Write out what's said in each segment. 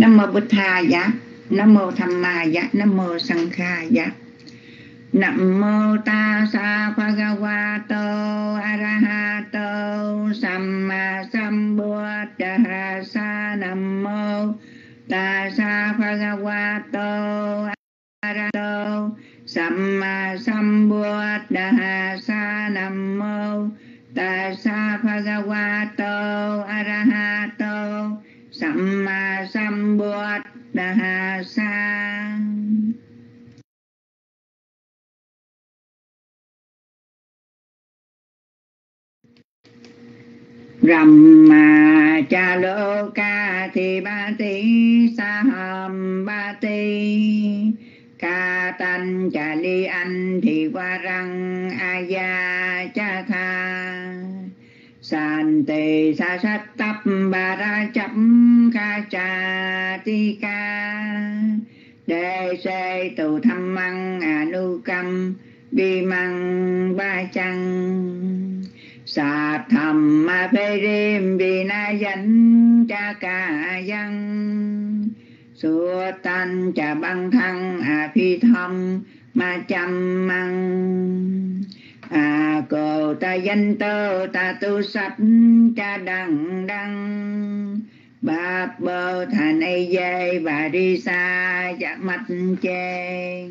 Nam mô Bụt Thaya, Nam mô Tham Maya, Nam mô Sankhaya. Nam mô Tassa Bhagavato Arahato Samma Sambuddhassa. Nam mô Tassa Bhagavato Arahato Samma Sambuddhassa. Nam mô Tassa Bhagavato Arahato Samma Sambuddhassa. Brahma Chaloka Thi Ba Ti Saham Ba Ti Ca Tan Cha Li Anh Thì Qua Răng Aya Cha Tha San Tê Sa Sát Tắp Ba Ra Chấp Kha Cha Ti Ca Đề Se Tu Tham Măng Anu Cam Bi Măng Ba Chăng Sát Tham Ma Phê Rim Bi Na Danh Cha Ca Văn Sua Tan Cha Băng Thăng Phi Thâm Ma Chăm Măng Cô Ta Danh Tơ Ta Tu Sách Cha Đăng Đăng Bạp Bơ Thà Nây Dê Và Đi Xa Giác Mạch Chê.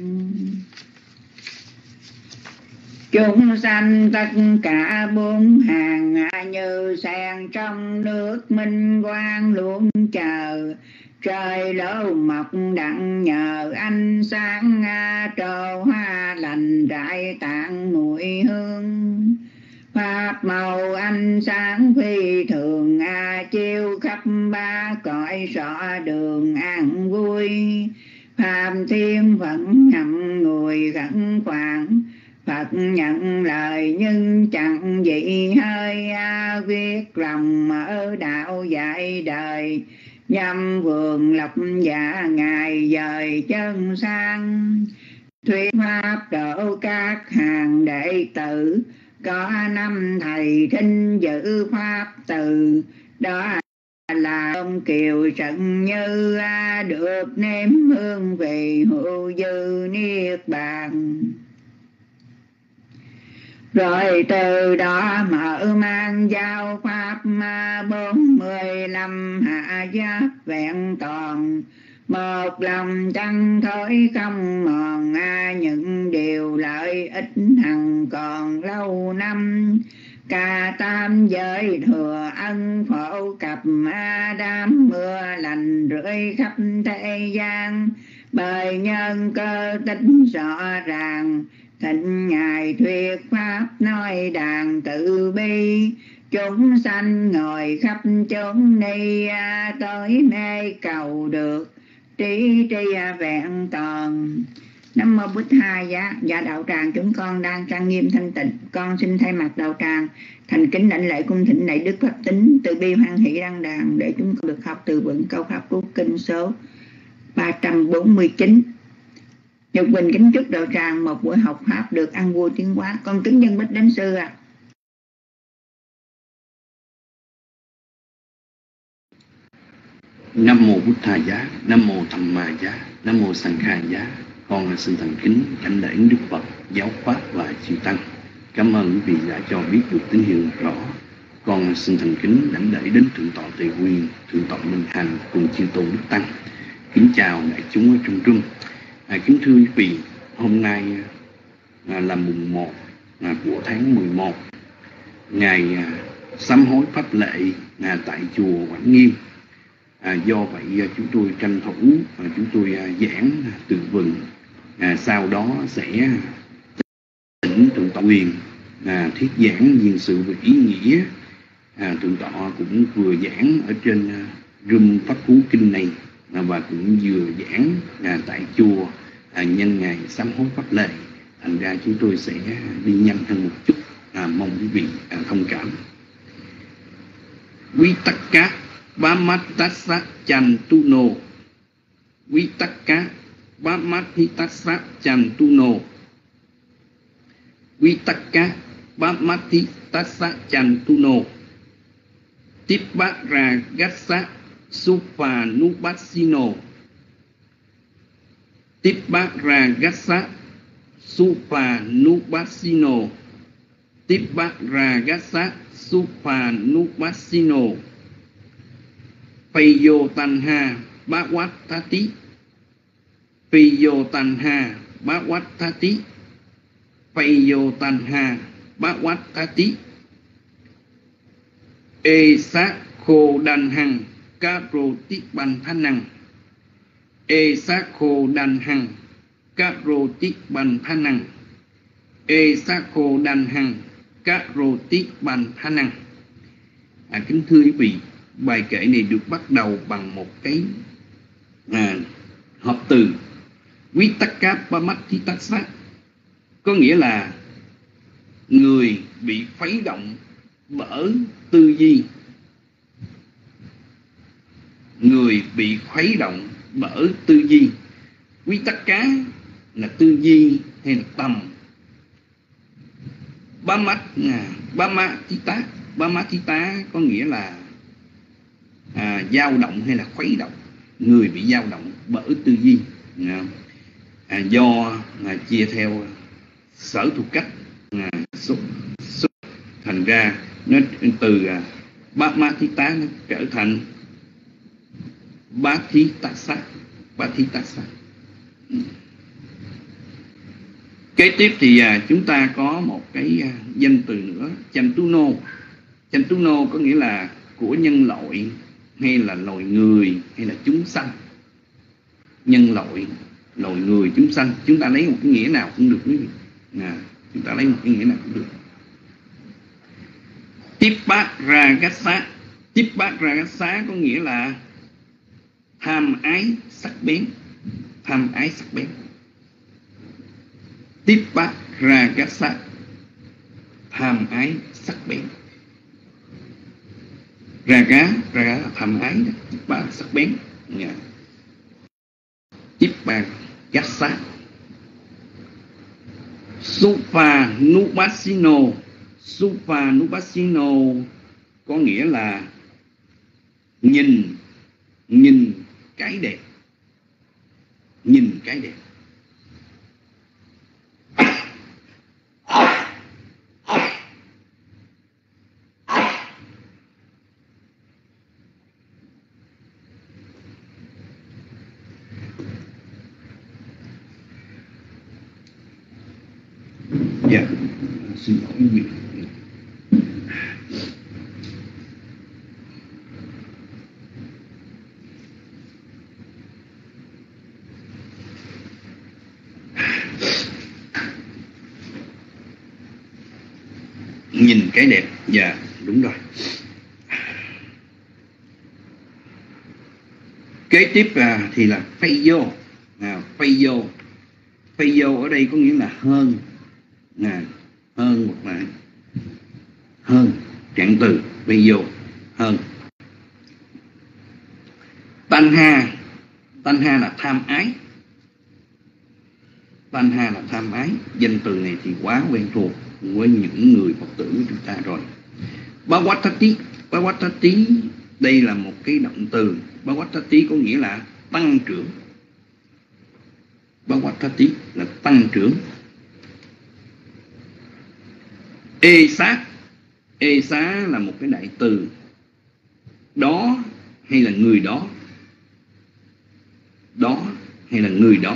Chúng sanh tất cả bốn hàng như sen trong nước minh quang luôn chờ. Trời lâu mọc đặng nhờ ánh sáng trổ hoa lành rải tạng mùi hương. Pháp màu ánh sáng phi thường chiếu khắp ba cõi rõ đường an vui. Phạm thiên vẫn ngậm ngùi khẩn khoản Phật nhận lời nhưng chẳng dị hơi viết lòng mở đạo dạy đời. Nhâm vườn lộc dạ ngài dời chân sang thuyết pháp độ các hàng đệ tử. Có năm thầy thinh giữ pháp từ đó là ông Kiều Trận Như được nếm hương vị hữu dư niết bàn. Rồi từ đó mở mang giao pháp 45 hạ giác vẹn toàn. Một lòng chẳng thối không mòn những điều lợi ích hằng còn lâu năm. Cả tam giới thừa ân phổ cập đám mưa lành rưỡi khắp thế gian. Bởi nhân cơ tính rõ ràng thịnh ngài thuyết pháp nói đàn tự bi. Chúng sanh ngồi khắp chốn ni tới mê cầu được trí tri vẹn toàn. Nam mô Bụt Thaya. Dạ đạo tràng chúng con đang trang nghiêm thanh tịnh. Con xin thay mặt đạo tràng thành kính đảnh lễ cung thỉnh lạy Đức Pháp Tính từ bi hoan hỷ đăng đàn để chúng con được học từ vựng câu pháp cú kinh số 349. Nhật Bình kính chúc đạo tràng một buổi học pháp được ăn vui tiến hóa. Con kính nhân bích đến sư ạ. Nam mô Bụt Thaya, Nam mô Tham Maya, Nam mô Sankhaya. Con xin thành kính đảnh lễ Đức Phật, giáo pháp và chư tăng. Cảm ơn quý vị đã cho biết được tín hiệu rõ. Con xin thành kính đảnh lễ đến thượng tọa Tề Nguyên, thượng tọa Minh Hằng cùng chư tôn đức tăng. Kính chào đại chúng ở trong trung. Kính thưa quý vị, hôm nay là mùng 1 của tháng 11, ngày sám hối pháp lệ tại chùa Quảng Nghiêm. Do vậy chúng tôi tranh thủ chúng tôi giảng từ vựng, sau đó sẽ thỉnh thượng tọa Quyền thuyết giảng viên sự về ý nghĩa. Thượng tọa cũng vừa giảng ở trên room pháp cú kinh này và cũng vừa giảng tại chùa nhân ngày sám hối pháp lệ. Thành ra chúng tôi sẽ đi nhanh hơn một chút, mong quý vị thông cảm. Quý tất cả Bamattassa Chantuno. Quý tất cả Bamattassa Chantuno. Quý tất cả Bamattassa Chantuno. Tippara Gassa Supanubhasino, Tipparagassa, Supanubhasino, Tipparagassa, Supanubhasino, Payotanha Bhavattati, Payotanha Bhavattati, Payotanha Bhavattati, Esakhodanhang Karotipanthanang, Esakhodanhang Karotipanthanang, Esakhodanhang Karotipanthanang. Kính thưa quý vị, bài kệ này được bắt đầu bằng một cái hợp từ Vitakkapamatthitassa, có nghĩa là người bị khuấy động bởi tư duy. Người bị khuấy động bởi tư duy. Vitakka là tư duy hay là tầm. Bamathita có nghĩa là dao động hay là khuấy động. Người bị dao động bởi tư duy, do chia theo sở thuộc cách, thành ra nó từ Bamathita nó trở thành Pathitassa. Kế tiếp thì chúng ta có một cái danh từ nữa, Chantuno. Chantuno có nghĩa là của nhân loại hay là loài người hay là chúng sanh. Nhân loại, loài người, chúng sanh. Chúng ta lấy một cái nghĩa nào cũng được quý vị. Chúng ta lấy một cái nghĩa nào cũng được. Tipparagassa. Tipparagassa có nghĩa là tham ái sắc bén. Tham ái sắc bén. Tipparagassa, tham ái sắc bén. Raga là tham ái, Tippa sắc bén. Tipparagassa. Supanubhasino. Supanubhasino có nghĩa là nhìn cái đẹp. Nhìn cái đẹp. Dạ, xin lỗi quý vị. Nhìn cái đẹp. Dạ, đúng rồi. Kế tiếp thì là Payo. Payo. Payo ở đây có nghĩa là hơn. Hơn hoặc là hơn, trạng từ Payo, hơn. Tanha. Tanha là tham ái. Tanha là tham ái. Danh từ này thì quá quen thuộc với những người Phật tử của chúng ta rồi. Bhavattati. Bhavattati đây là một cái động từ. Bhavattati có nghĩa là tăng trưởng. Bhavattati là tăng trưởng. Esa. Esa là một cái đại từ. Đó hay là người đó. Đó hay là người đó.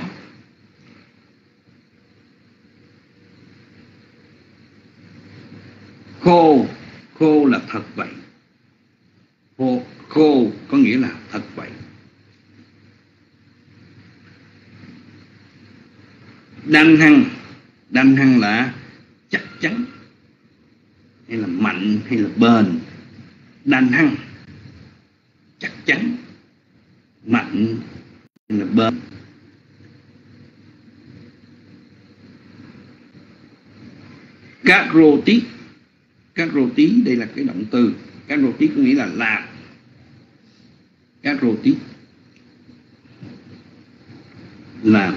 Khô. Khô là thật vậy. Khô có nghĩa là thật vậy. Đanh hăng. Đanh hăng là chắc chắn hay là mạnh hay là bền. Đanh hăng, chắc chắn, mạnh hay là bền. Karoti. Karoti đây là cái động từ. Karoti có nghĩa là làm. Karoti làm.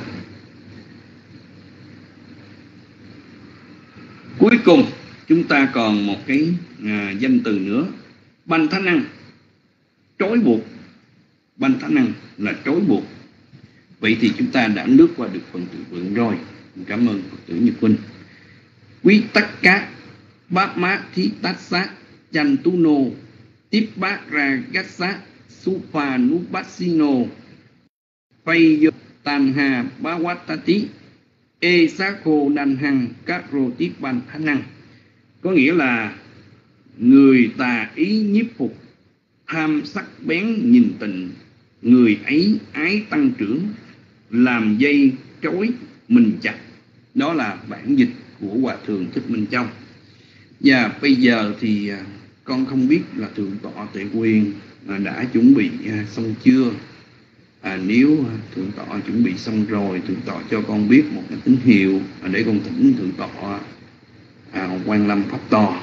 Cuối cùng chúng ta còn một cái danh từ nữa, Banthanang, trói buộc. banh năng là trói buộc. Vậy thì chúng ta đã lướt qua được phần tự vựng rồi. Cảm ơn Phật tử Nhật Huynh. Quý tắc cá bát má thí tát sát chanh tú nô tiếp bát ra gát sát su pha nú bát xi nô phay yo tàn hà bá quát tá tí e xá khô đàn hằng các rô tiếp ban thá năng. Có nghĩa là người tà ý nhiếp phục, tham sắc bén nhìn tình, người ấy ái tăng trưởng, làm dây trói mình chặt. Đó là bản dịch của Hòa Thượng Thích Minh Châu. Và bây giờ thì con không biết là Thượng tọa Tuệ Quyền đã chuẩn bị xong chưa. Nếu Thượng tọa chuẩn bị xong rồi, Thượng tọa cho con biết một cái tín hiệu để con thỉnh Thượng tọa Quan Lâm Pháp To.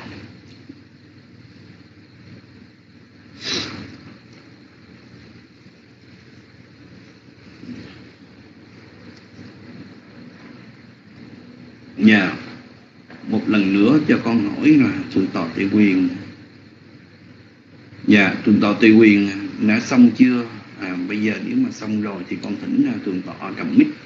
Dạ, một lần nữa cho con hỏi là Thượng tọa Tuệ Quyền. Dạ, Thượng tọa Tuệ Quyền đã xong chưa? Bây giờ nếu mà xong rồi thì con thỉnh Thượng tọa cầm mic.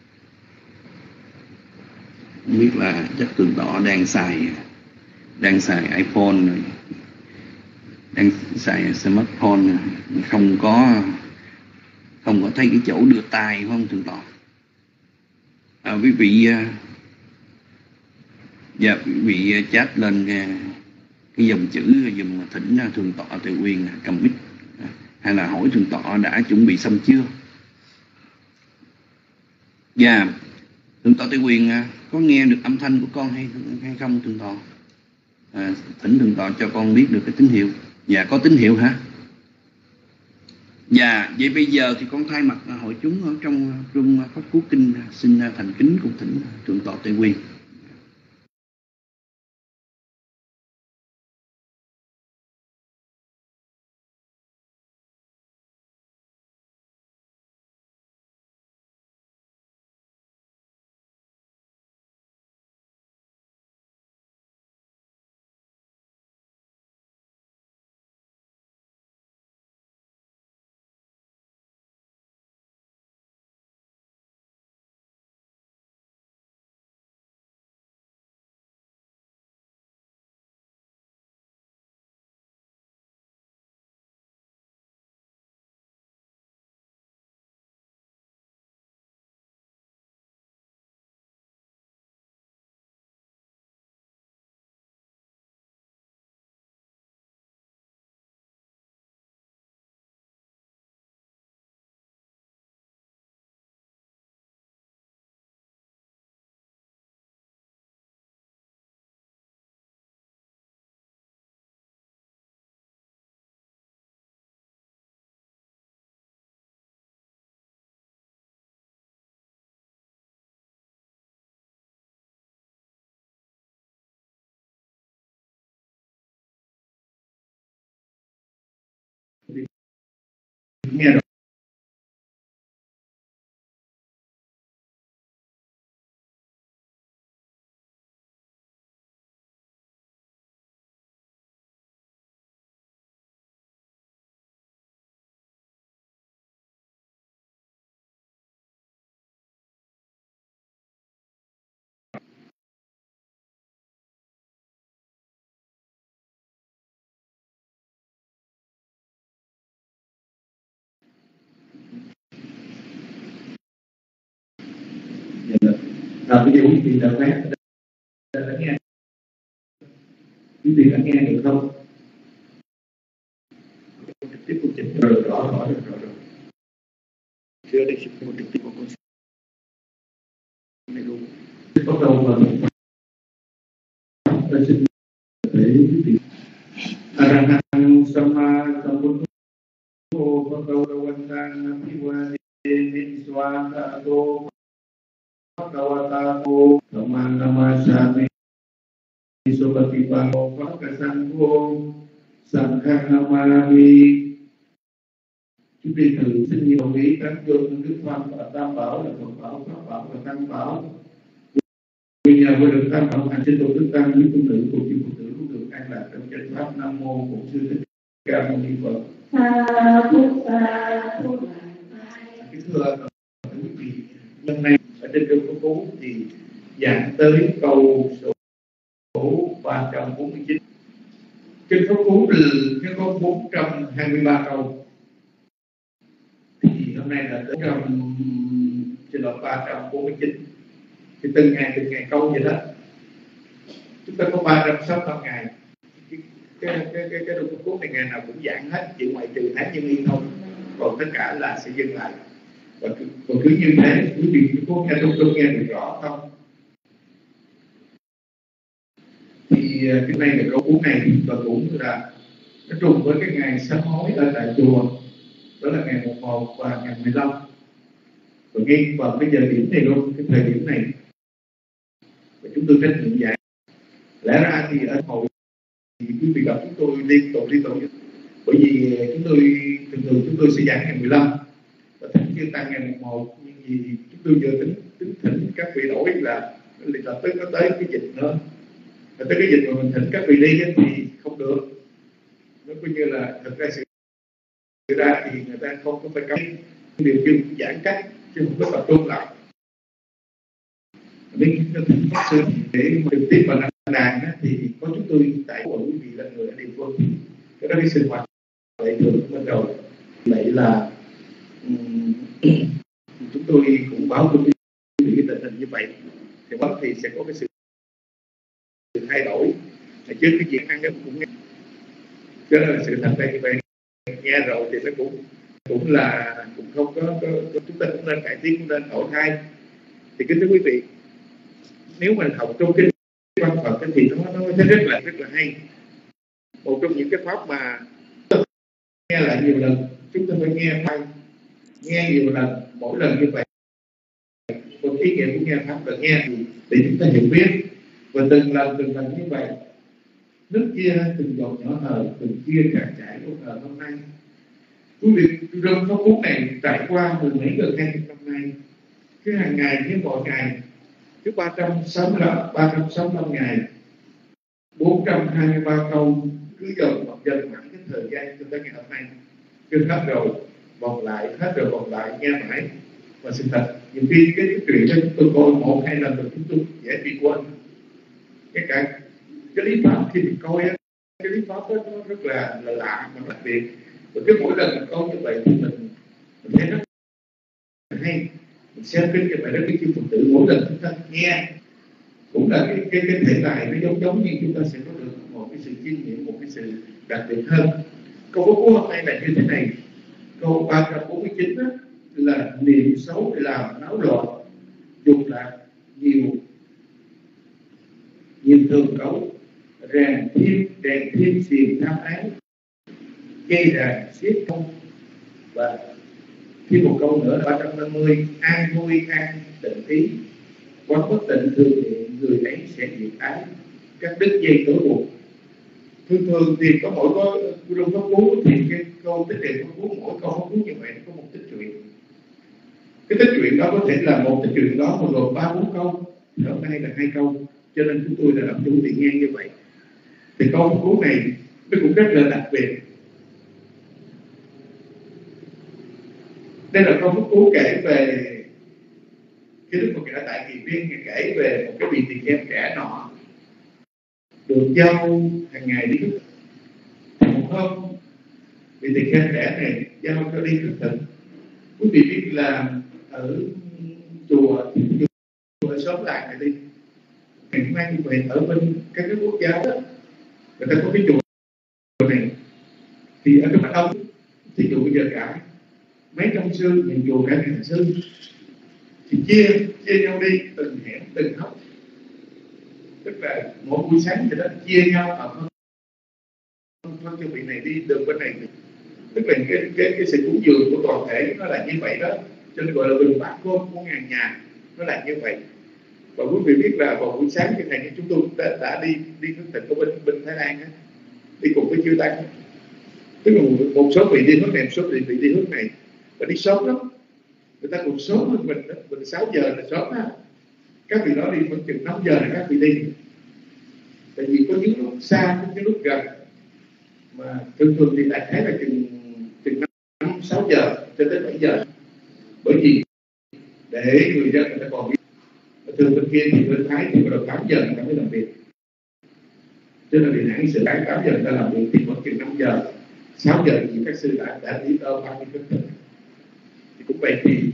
Không biết là chắc Thượng tọa đang xài iPhone rồi, đang xài smartphone, không có thấy cái chỗ đưa tay phải không Thượng tọa? Quý vị dạ, quý vị chat lên cái dòng chữ dùm thỉnh Thượng tọa Tuệ Quyền cầm mic, hay là hỏi Thượng tọa đã chuẩn bị xong chưa. Dạ, Thượng tọa Tuệ Quyền có nghe được âm thanh của con hay không Thượng tọa? Thỉnh Thượng tọa cho con biết được cái tín hiệu. Dạ, có tín hiệu hả? Dạ, vậy bây giờ thì con thay mặt hội chúng ở trong room Pháp Cú Kinh xin thành kính cùng thỉnh Thượng tọa Tuệ Quyền. Nghe rồi. Bây giờ quý vị đã nghe, quý vị đã nghe được không? Trực tiếp của chính rồi, rõ rồi. Chưa đây xin một trực tiếp của con này luôn. Bắt đầu vào ta xin để quý vị Arahang Sama Sambuddho Bhagavantang Abhivadeni Swakato Bhagavatato Dhammanamasami Sopatipano Bhakasangho Sankhang Namami. Chúng tôi thử xin nhiều đồng ý các chương Đức Pháp và Tam Bảo là Phật Bảo, Pháp Bảo và Tăng Bảo. Vì nhờ với được Tam Bảo hành sinh tổ đức tăng với cung nữ của chư Phật tử được an lạc trong chân Pháp. Nam mô Bổn Sư Thích Ca Mâu Ni Phật. Thưa quý vị, hôm nay ở trên Kinh Pháp Cú thì giảng tới câu số 349. Kinh Pháp Cú nó có 423 câu, thì hôm nay là 349. Thì từng ngày câu vậy đó. Chúng ta có 365 ngày. Cái Kinh Pháp Cú này ngày nào cũng giảng hết, chỉ ngoại trừ tháng Nhân Yên thôi, còn tất cả là sẽ dừng lại. Và cứ như thế, quý vị có nghe tôi nghe được rõ không? Thì cái này là câu cú này, và cũng là nó trùng với cái ngày sám hối ở tại chùa, đó là ngày 11 và ngày 15. Và ngay vào cái giờ điểm này luôn, cái thời điểm này, và chúng tôi trách nhiệm giải. Lẽ ra thì ở hội thì quý vị gặp chúng tôi liên tục, bởi vì chúng tôi sẽ giảng ngày 15 và thỉnh chư tăng ngày 11, nhưng vì chúng tôi vừa tính thỉnh các vị đổi là tới nó tới cái dịch nữa, và tới cái dịch mà mình thỉnh các vị đi thì không được. Nó coi như là thật ra sự ra thì người ta không có phải cấm điều kiện giãn cách chứ không có tập trung lại. Nên nó thỉnh pháp sư để trực tiếp vào đàn thì có chúng tôi tại của quý vị là người ở địa phương, cái đó cái sinh hoạt vậy thường bắt đầu vậy là chúng tôi cũng báo cho quý vị cái tình hình như vậy thì sẽ có cái sự thay đổi. Trước cái chuyện ăn cũng nghe, cho nên là sự thật đây như vậy, nghe rồi thì nó cũng không có chúng ta cũng nên cải tiến, cũng nên đổi thay. Thì kính thưa quý vị, nếu mình học trong kinh văn Phật thì nó rất là hay. Một trong những cái pháp mà nghe lại nhiều lần, chúng ta phải nghe nhiều lần, mỗi lần như vậy. Còn ý nghĩa của nghe pháp là nghe thì để chúng ta hiểu biết, và từng lần như vậy, nước kia từng giọt nhỏ hờ, từng kia càng chảy một hờ hôm nay. Quý vị trong pháp cú này trải qua mười mấy gần 20 năm nay, cứ hàng ngày như mọi ngày, cứ 365 ngày, 423 câu, cứ dần mãi cái thời gian cho tới ngày hôm nay. Cứ hết rồi vòng lại, nghe mãi. Và sự thật, nhiều khi cái chuyện đó chúng tôi coi 1-2 lần rồi chúng tôi dễ bị quên. Cái lý pháp khi mình coi á, cái lý pháp đó nó rất là lạ mà đặc biệt. Và cái mỗi lần mình coi như vậy thì mình thấy rất hay. Mình xem kinh như vậy đó, cái chư Phật tử mỗi lần chúng ta nghe cũng là cái thể tài nó giống như chúng ta sẽ có được một cái sự chiêm nghiệm, một cái sự đặc biệt hơn. Câu pháp cú hôm nay là như thế này. Câu 349 đó là niệm xấu để làm náo loạn, dục lạc nhiều thường cấu, rèn thêm phiền tham ái, gây ràng xiết không. Và thêm một câu nữa 350, an vui an tịnh ý, quán bất tịnh thường hiện, người ấy sẽ diệt ái, các đứt dây tối buộc. Thường thì có mỗi có trong pháp cú thì cái câu tích truyện pháp cú, mỗi câu pháp cú như vậy nó có một tích truyện. Cái tích truyện đó có thể là một tích truyện đó mà gồm 3-4 câu, hôm nay là 2 câu, cho nên chúng tôi đã làm chủ tiện nghe như vậy. Thì câu pháp cú này nó cũng rất là đặc biệt. Đây là câu pháp cú kể về cái Đức Phật ở tại Kỳ Viên, kể về một cái vị tỳ kheo trẻ nọ được giao hàng ngày đi khất thực. Một hôm vị tỳ kheo trẻ này giao cho đi khất thực. Quý vị biết là ở chùa ở xóm làng này đi, ngày hôm nay như vậy ở bên các cái quốc gia đó, người ta có cái chùa này thì ở cái mặt đông, thí dụ bây giờ cả mấy trăm sư, những chùa cả ngàn sư thì chia nhau đi từng hẻm từng hốc, tức là mỗi buổi sáng thì đó chia nhau không cho vị này đi đường bên này, tức là cái sự cúng dường của toàn thể nó là như vậy đó, cho nên gọi là bình bát cơm của ngàn nhà, nó là như vậy. Và quý vị biết là vào buổi sáng như này chúng tôi đã đi khất thực ở bên Thái Lan á, đi cùng với chư tăng, tức là một số vị đi hướng này, một số vị đi hướng này, và đi sớm lắm, người ta còn sớm hơn mình đó, mình 6 giờ là sớm á, các vị đó đi khoảng chừng 5 giờ là các vị đi, tại vì có những lúc xa, có những lúc gần, mà thường thì đại khái là chừng 6 giờ cho tới 7 giờ. Bởi vì để người dân người ta còn biết. Thường bên kia thì bên Thái thì bắt đầu 8 giờ người ta mới làm việc, cho nên điện hãng sự 8 giờ người ta làm việc thì vẫn chừng 5 giờ 6 giờ thì các sư đã đi đâu ăn cái thực thì cũng vậy. Thì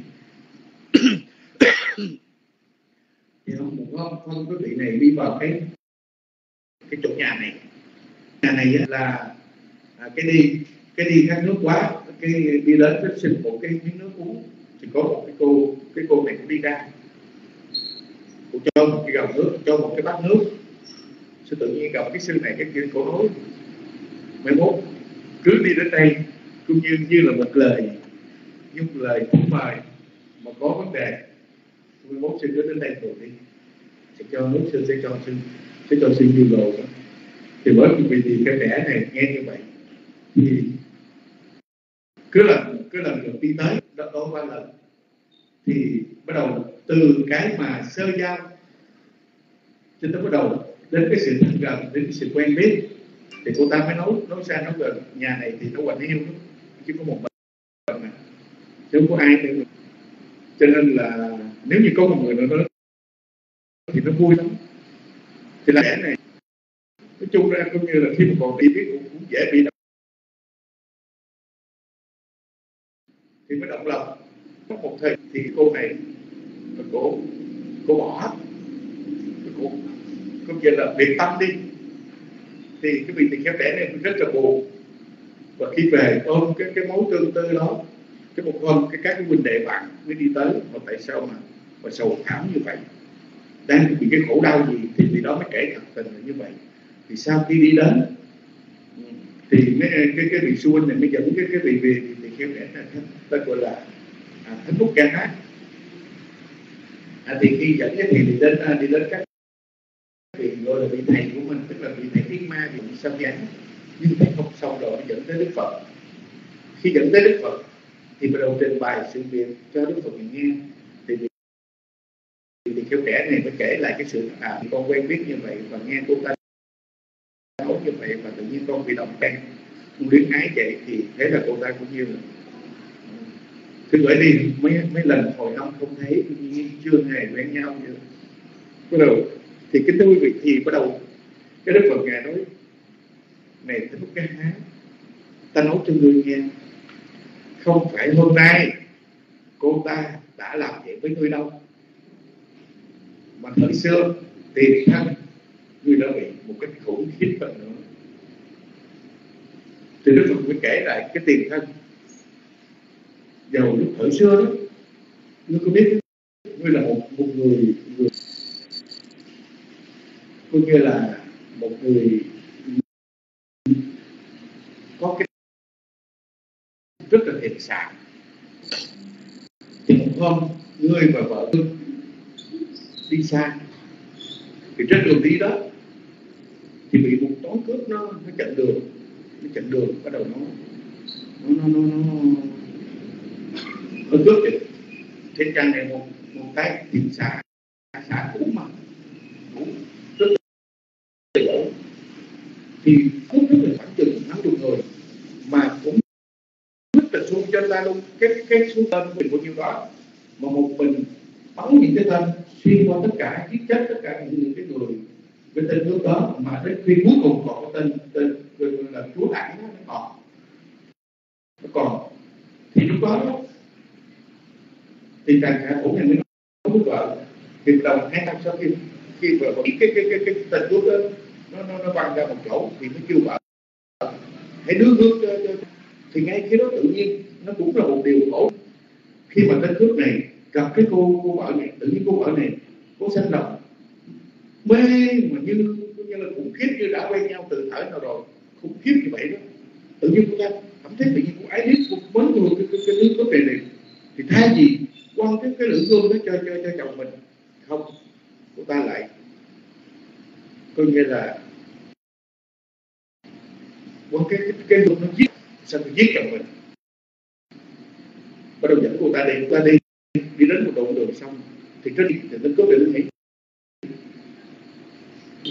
không có vị này đi vào cái chỗ nhà này là cái đi khát nước quá, cái đi đến cái xin một cái miếng nước uống thì có một cái cô này cũng đi ra, cô cho một cái gầu nước, cho một cái bát nước. Sao tự nhiên gặp cái sư này cái kia, cô nói mai mốt cứ đi đến đây cũng như là một lời cũng mời mà có vấn đề, mai mốt sư cứ đến đây rồi đi sẽ cho nước, sư sẽ cho sư như rồi đó. Thì với vì thì cái trẻ này nghe như vậy thì cứ lần được đi tới đó 3 lần thì bắt đầu từ cái mà sơ giao cho tới bắt đầu đến cái sự thân gần, đến cái sự quen biết thì cô ta mới nói xa nói gần. Nhà này thì nó hoành hiu lắm, chứ có một mình này, chứ không có ai nữa. Cho nên là nếu như có một người nữa thì nó vui lắm. Thì là trẻ này nói chung ra cũng như là khi mà còn đi biết cũng dễ bị động, thì mới động lòng. Có một thời thì cô này cô bỏ hết, cô giờ là biệt tâm đi. Thì cái vị tỳ kheo trẻ này rất là buồn, và khi về ôm cái mối tương tư đó, cái một hôm các huynh đệ bạn mới đi tới mà tại sao mà sầu thảm như vậy, đang bị cái khổ đau gì, thì vì đó mới kể thật tình là như vậy. Thì sau khi đi đến thì cái vị sư huynh này mới dẫn cái vị tỳ kheo trẻ này ta gọi là Thánh Phúc Ca Hát. Thì khi dẫn thì đi đến các vị gọi là vị thầy của mình, tức là vị thầy Thiên Ma, vị Sa Giáng. Nhưng thầy không xong rồi dẫn tới Đức Phật. Khi dẫn tới Đức Phật thì bắt đầu trình bày sự việc cho Đức Phật nghe. Thì vị kheo trẻ này mới kể lại cái sự thì con quen biết như vậy và nghe cô ta nói như vậy, và tự nhiên con bị động can, con luyến ái vậy. Thì thế là cô ta cũng như là cứ gửi đi mấy lần hồi năm không thấy, chưa hề quen nhau nữa. Bắt đầu thì cái thưa quý vị, thì bắt đầu cái Đức Phật ngài nói: này Thánh Phúc Ca Hát, ta nói cho ngươi nghe, không phải hôm nay cô ta đã làm vậy với ngươi đâu, mà thời xưa tiền thân ngươi đã bị một cái khủng khiếp hơn nữa. Thì Đức Phật mới kể lại cái tiền thân. Vào lúc thời xưa đó, ngươi có biết ngươi là một người coi như là một người có cái rất là thiện xạ. Thì một hôm ngươi và vợ ngươi đi xa, thì trên đường đi đó thì bị một toán cướp nó chặn đường, bắt đầu nó cướp được trên trang này một cái thiện xạ cũ mà cũng rất là dữ. Thì cướp rất là khoảng chừng 50 người mà cũng rất là xuống cho ta luôn cái xuống tên mình bao nhiêu đó, mà một mình bắn những cái tên xuyên qua tất cả, giết chết tất cả những cái người với tên nước đó, mà đến khi cuối cùng còn cái tên là chúa đảng nó còn thì lúc đó thì càng cả khổ này mới nói với vợ. Thì đầu 2 năm sau khi vợ biết cái tên chúa đó nó văng ra một chỗ thì mới kêu vợ hãy đưa nước cho. Thì ngay khi đó tự nhiên nó cũng là một điều khổ, khi mà tên cướp này gặp cái cô vợ này, tự nhiên cô vợ này cô sanh lòng mê mà như là khủng khiếp, như đã quen nhau từ thời nào rồi, khủng khiếp như vậy đó. Tự nhiên cô ta cảm thấy tự nhiên cô ái biết, cô mến người cái nước cướp này. Thì thay vì quăng cái lưỡi gươm đó cho chồng mình, không, cô ta lại coi như là quăng cái lưỡi nó giết, sao tôi giết chồng mình. Bắt đầu dẫn cô ta đi đến một đoạn đường xong thì nó cướp để nó nghĩ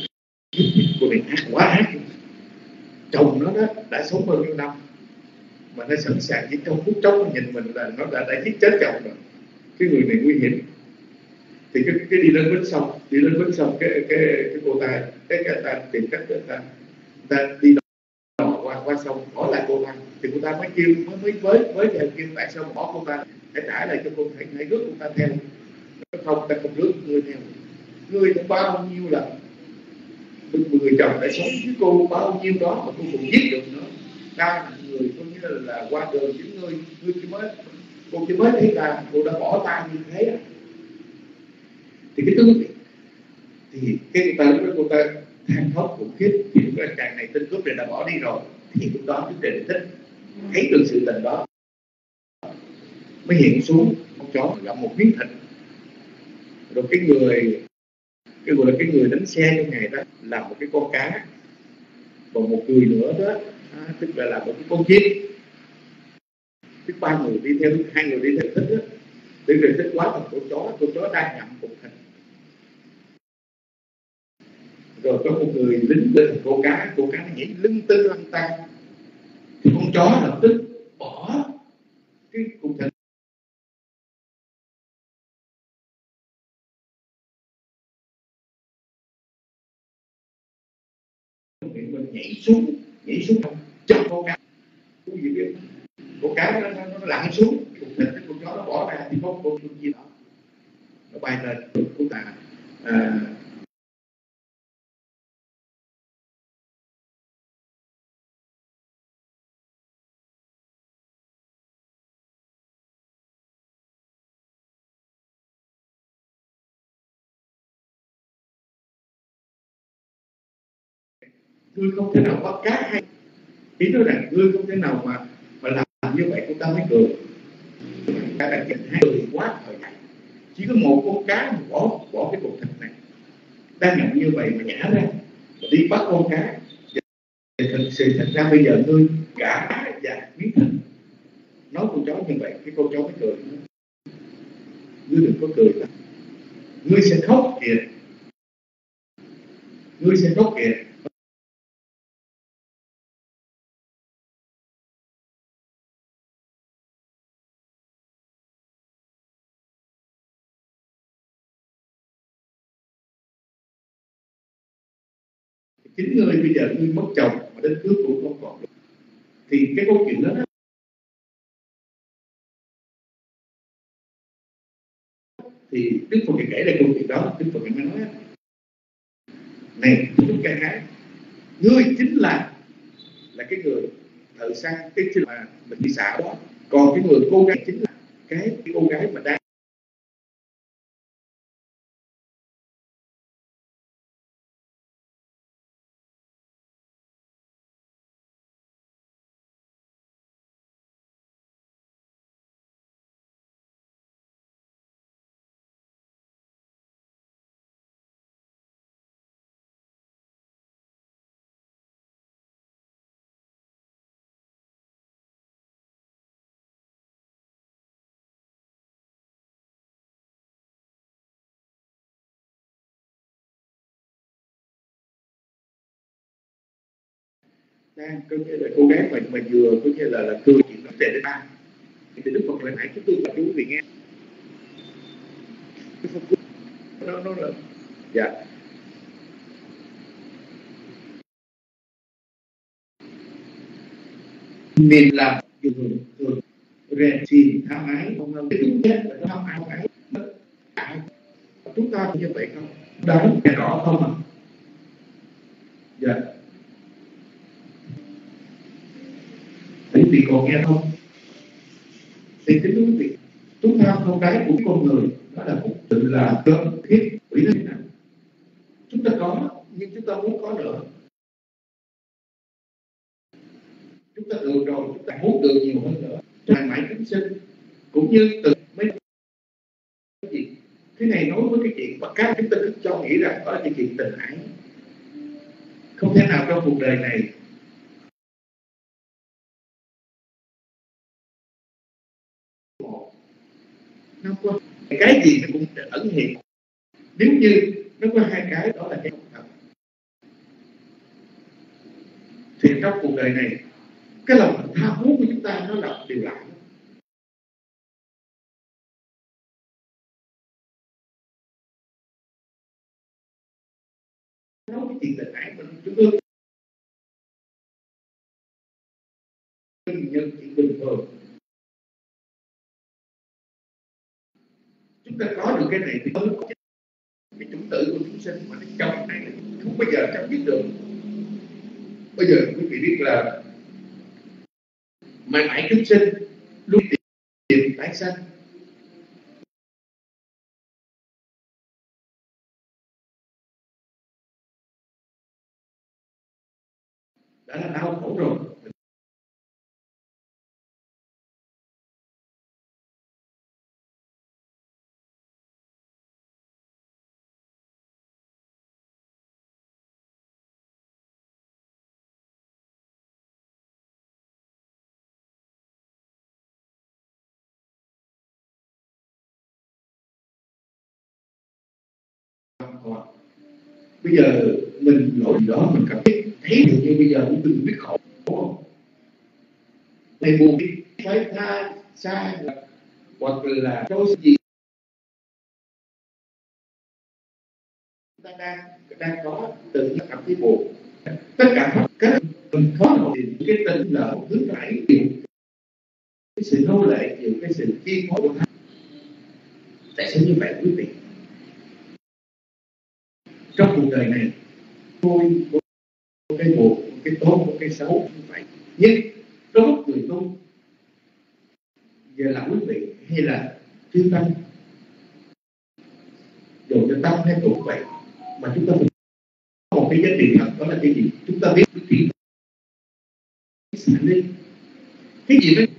cô này ác quá ác. Chồng nó đó đã sống bao nhiêu năm mà nó sẵn sàng chỉ trong phút chốc nhìn mình là nó đã giết chết chồng rồi, cái người này nguy hiểm. Thì cái đi lên bến sông cái cô ta cái ta tìm cách ta đi qua sông bỏ lại cô ta, thì cô ta mới kêu mới kêu tại sao bỏ cô ta, hãy trả lại cho cô, hãy rước cô ta theo. Không, ta không rước người theo, người bao nhiêu lần người chồng đã sống với cô bao nhiêu đó mà cô cũng giết được nữa. Đa người coi như là qua đường những người cô chỉ mới thấy ta, cô đã bỏ ta như thế. Thì cái tướng thì cái cô ta than khóc khủng khiếp, thì cái chàng này tên cướp này đã bỏ đi rồi. Thì lúc đó chúng Trình Thích thấy được sự tình đó mới hiện xuống con chó gặp một miếng thịt, rồi cái người đánh xe trong ngày đó là một cái con cá, còn một người nữa đó tức là một cái con chim. Tức ba người đi theo, hai người đi theo Thích đó. Tức là Thích quá thành con chó đang nhậm cục thịt. Rồi có một người lính lên cô cá nó nhảy lưng tư lăng tăng, thì con chó lập tức bỏ cái cục thịt mình nhảy xuống chọc con cá. Cái gì biết con cá nó lặn xuống cục thịt, cái con chó nó bỏ ra thì có con gì đó nó bay lên. Chúng ta ngươi không thể nào bắt cá hay ý nói rằng ngươi không thể nào mà làm như vậy, cô ta mới cười. Ta đã nhìn hai người quá thời gian, chỉ có một con cá mà bỏ cái cục thịt này đang nhận như vậy mà nhả ra mà đi bắt con cá. Thì thật ra bây giờ ngươi cả và miếng thịt nói con chó như vậy, cái con chó mới cười. Ngươi đừng có cười ta, ngươi sẽ khóc kìa. Chính ngươi bây giờ ngươi mất chồng mà đến cướp cũng không còn được. Thì cái câu chuyện đó thì Đức Phật kể lại câu chuyện đó. Đức Phật mới nói này chúng ca gái, ngươi chính là cái người thợ săn, cái chính mà mình đi xả đó. Còn cái người cô gái chính là cái cô gái mà đang có nghĩa là cô gái mà vừa có nghĩa là cười chuyện đó để ta. Thì Đức Phật lại nãy chúng tôi và quý vị nghe nó là dạ nên là thường rèn xì tham ái không hơn cái đúng nhất là tham ái. Chúng ta như vậy không đáng nghe rõ không ạ? Dạ quý vị còn nghe không? Thì cái quý vị, chúng ta không đáy của con người đó là một sự là cơm thiết quỷ thế nào chúng ta có, nhưng chúng ta muốn có nữa. Chúng ta được rồi, chúng ta muốn được nhiều hơn nữa. Mãi mãi chúng sinh cũng như từ mấy gì cái này nói với cái chuyện mà các chúng ta cứ cho nghĩ rằng đó là cái chuyện tình ái. Không thể nào trong cuộc đời này nó có cái gì nó cũng ẩn hiện. Nếu như nó có hai cái đó là cái thật, thì trong cuộc đời này Cái lòng tha muốn của chúng ta nó là điều lạ. Nói cái chuyện tình ái mình chúng tôi nhân chuyện bình thường. Chúng ta có được cái này thì mới có cái chủng tử của chúng sinh mà nó trong này không bao giờ chẳng biết được. Bây giờ quý vị biết là mãi mãi chúng sinh luôn tìm tái sanh. Đã là đau khổ rồi. Bây giờ mình lỗi đó mình cảm thấy được như bây giờ cũng đừng biết khổ không? Thầy buồn đi phải tha xa hoặc là cho gì ta đang có tự cảm thấy buồn. Tất cả các mình khó nổi cái tình là một thứ phải chịu cái sự nô lệ, chịu cái sự chi phối của hắn. Tại sao như vậy quý vị? Trong cuộc đời này tôi có cái buồn, một cái tốt, một cái xấu như vậy. Nhưng đối với người tu, giờ là quý vị hay là chư tăng, dù cho tâm hay tổ vậy, mà chúng ta có một cái giá trị thật, đó là cái gì? Chúng ta biết cái gì xả đi. Cái gì đấy?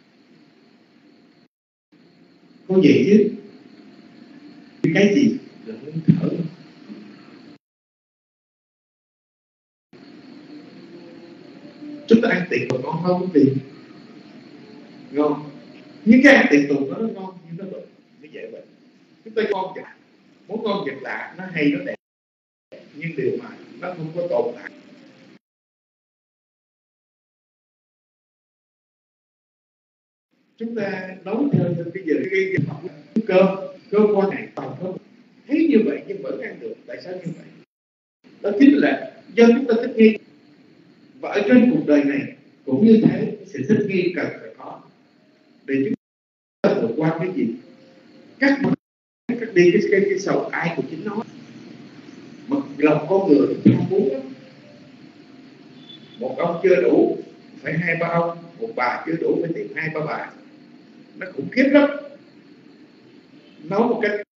Có vậy chứ? Cái gì? Là hơi thở. Chúng ta ăn tiệc mà ngon không thì ngon, những cái ăn tiệc tùng nó ngon nhưng nó bự, nó dễ bệnh. Chúng ta ngon vật, món ngon vật lạ, nó hay nó đẹp, nhưng điều mà nó không có tồn tại. Chúng ta nói theo bây giờ cái học cơ quan này toàn không thấy như vậy nhưng vẫn ăn được. Tại sao như vậy? Đó chính là do chúng ta thích nghi. Và ở trên cuộc đời này cũng như thế, sự thích nghi cần phải có để chúng ta vượt qua cái gì? Cắt đi cái sầu ai của chính nó. Mà lòng con người không muốn lắm. Một ông chưa đủ phải 2-3 ông, một bà chưa đủ phải tìm 2-3 bà. Nó khủng khiếp lắm. Nói một cách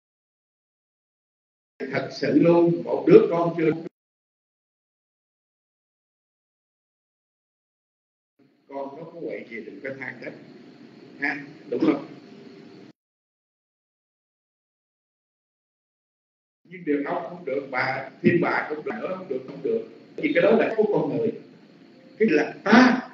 thật sự luôn, một đứa con chưa đủ, con nó có vậy thì đừng có than đất ha, đúng không? Nhưng điều ông không được, bà thêm bà không được nữa, không được vì cái đó là của con người. Cái là ta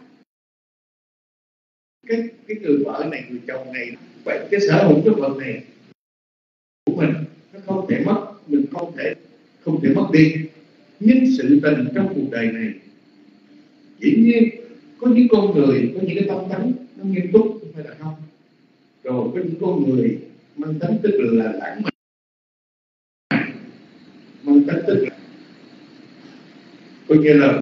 cái người vợ này, người chồng này, vậy cái sở hữu cái vật này của mình nó không thể mất, mình không thể mất đi. Nhưng sự tình trong cuộc đời này dĩ nhiên có những con người có những cái tâm tánh nó nghiêm túc, không phải là không. Rồi có những con người mang tính tức là lãng mạn, mang tính tức là coi như là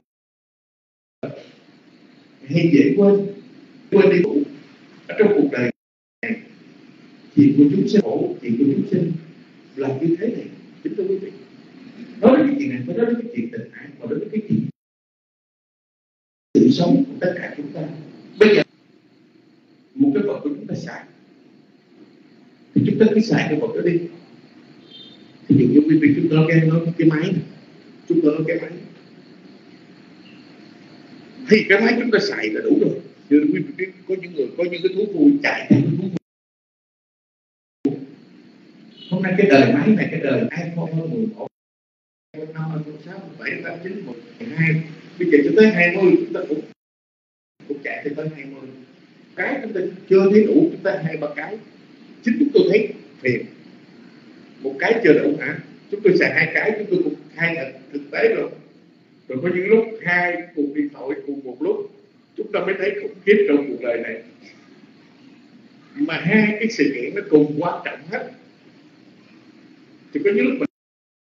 hay dễ quên đi cụ. Ở trong cuộc đời này, chuyện của chúng sinh khổ, chuyện của chúng sinh là như thế này. Chính thưa quý vị, nói đến cái chuyện này phải nói đến cái chuyện tình ái, mà nói đến cái chuyện sự sống của tất cả chúng ta. Bây giờ một cái vật của chúng ta xài thì chúng ta cứ xài cái vật đó đi. Ví dụ như quý vị chúng ta nói cái máy này, chúng ta nói cái máy thì cái máy chúng ta xài là đủ rồi. Như quý vị biết có những người có những cái thú vui chạy theo cái thú vui. Hôm nay cái đời máy này, cái đời iPhone 11, 5, 6, 7, 8, 9, 1, 12, bây giờ cho tới 20 chúng ta cũng chạy tới 20. Cái chúng ta chưa thấy đủ, chúng ta 2-3 cái. Chính chúng tôi thấy phiền. Một cái chưa đủ hả? Chúng tôi xài 2 cái, chúng tôi cũng khai thực tế rồi. Rồi có những lúc 2 cùng điện thoại cùng một lúc, chúng ta mới thấy khủng khiếp trong cuộc đời này. Mà hai cái sự kiện nó cùng quan trọng hết. Thì có những lúc mình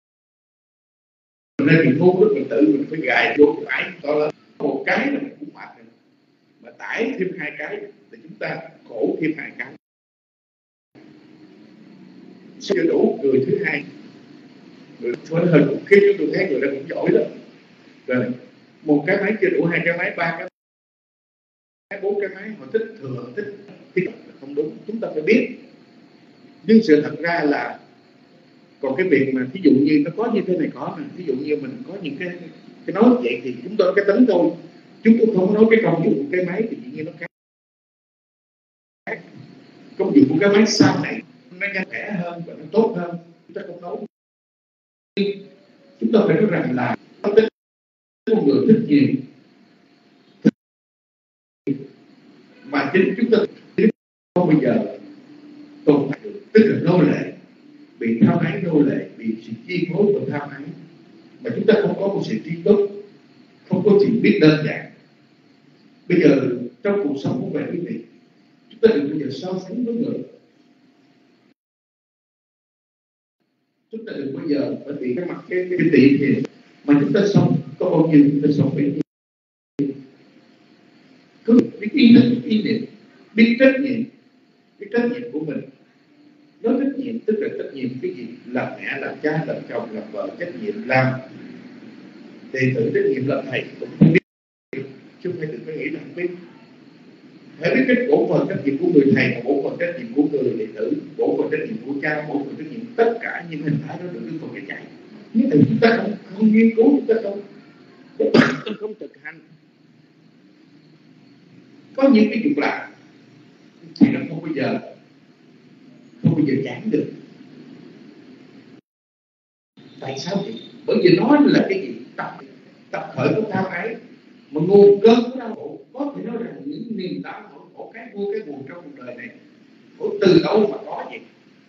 nên mình ngu, lúc mình tự mình phải gài vô tải to lớn. Một cái là mình cũng mệt rồi, mà tải thêm hai cái thì chúng ta khổ thêm hai cái. Chưa đủ người thứ hai, người thôi hơn khủng khiếp. Chúng tôi thấy người đó cũng giỏi lắm. Rồi một cái máy chưa đủ, hai cái máy, ba cái máy, bốn cái máy, họ thích thừa, thích không đúng. Chúng ta phải biết. Nhưng sự thật ra là còn cái việc mà ví dụ như nó có như thế này có mà ví dụ như mình có những cái nói vậy thì chúng tôi cái tính thôi, chúng tôi không nói cái công dụng của cái máy thì tự nhiên nó khác. Công dụng của cái máy sau này nó nhanh khỏe hơn và nó tốt hơn, chúng ta không nói. Chúng ta phải nói rằng là con người thích nhiều mà chính chúng ta không bao giờ tồn tại được, tức là nô lệ, bị tham ái nô lệ, bị sự chi phối của tham ái, mà chúng ta không có một sự trí túc, không có sự biết đơn giản. Bây giờ trong cuộc sống của bạn quý vị, chúng ta đừng bao giờ so sánh với người. Chúng ta đừng bao giờ phải bị cái mặt cái tị hiềm mà chúng ta sống có bao nhiêu chúng ta sống bấy nhiêu. Cứ biết ý thức, ý niệm, biết trách nhiệm của mình. Nói trách nhiệm tức là trách nhiệm cái gì? Làm mẹ, làm cha, làm chồng, làm vợ, trách nhiệm làm đệ tử, trách nhiệm làm thầy cũng không biết. Chứ không phải đừng có nghĩ là không biết. Hãy biết cái bổn phận trách nhiệm của người thầy, bổn phận trách nhiệm của người đệ tử, bổn phận trách nhiệm của cha, bổn phận trách nhiệm tất cả những hình thái đó được đưa vào cái chạy. Nhưng mà chúng ta không nghiên cứu, chúng ta không thực hành. Có những cái việc làm thì nó không bao giờ giảng được. Tại sao vậy? Bởi vì nó là cái gì? Tập khởi của tham ái, mà nguồn cơn của đau khổ. Có thể nói rằng những niềm đau khổ, cái nguồn trong cuộc đời này từ đâu mà có vậy?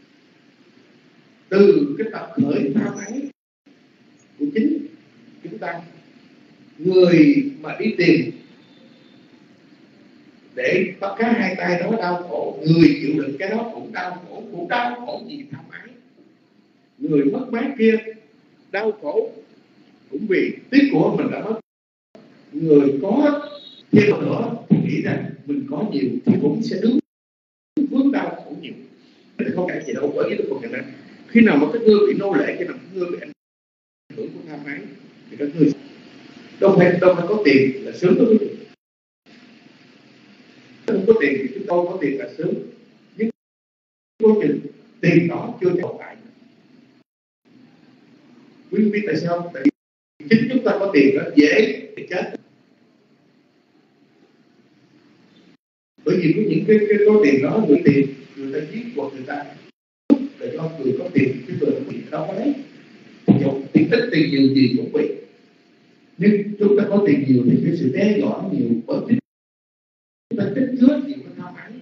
Từ cái tập khởi tham ái của chính chúng ta. Người mà đi tìm để bắt cá hai tay đó đau khổ, người chịu đựng cái đó cũng đau khổ vì tham ái. Người mất mát kia đau khổ cũng vì tiếc của mình đã mất. Người có thêm nữa thì nghĩ rằng mình có nhiều thì cũng sẽ đứng vướng đau khổ nhiều. Không phải gì đâu, bởi vì tôi còn nhận rằng khi nào mà các ngươi bị nô lệ, khi nào các ngươi bị ảnh hưởng của tham ái thì các ngươi đâu phải có tiền là sướng đó quý vị. Không có tiền thì chúng tôi có tiền là sướng, nhưng quá trình tiền đó chưa tồn tại. Quý vị biết tại sao? Tại vì chính chúng ta có tiền đó dễ để chết. Bởi vì có những cái có tiền đó, người tiền người ta giết hoặc người ta để cho người có tiền cái người không bị đâu có đấy. Tiền ít tiền nhiều gì cũng bị. Nhưng chúng ta có tiền nhiều thì cái sự đe dọa nhiều, bởi vì chúng ta tích chứa nhiều cái tham ái.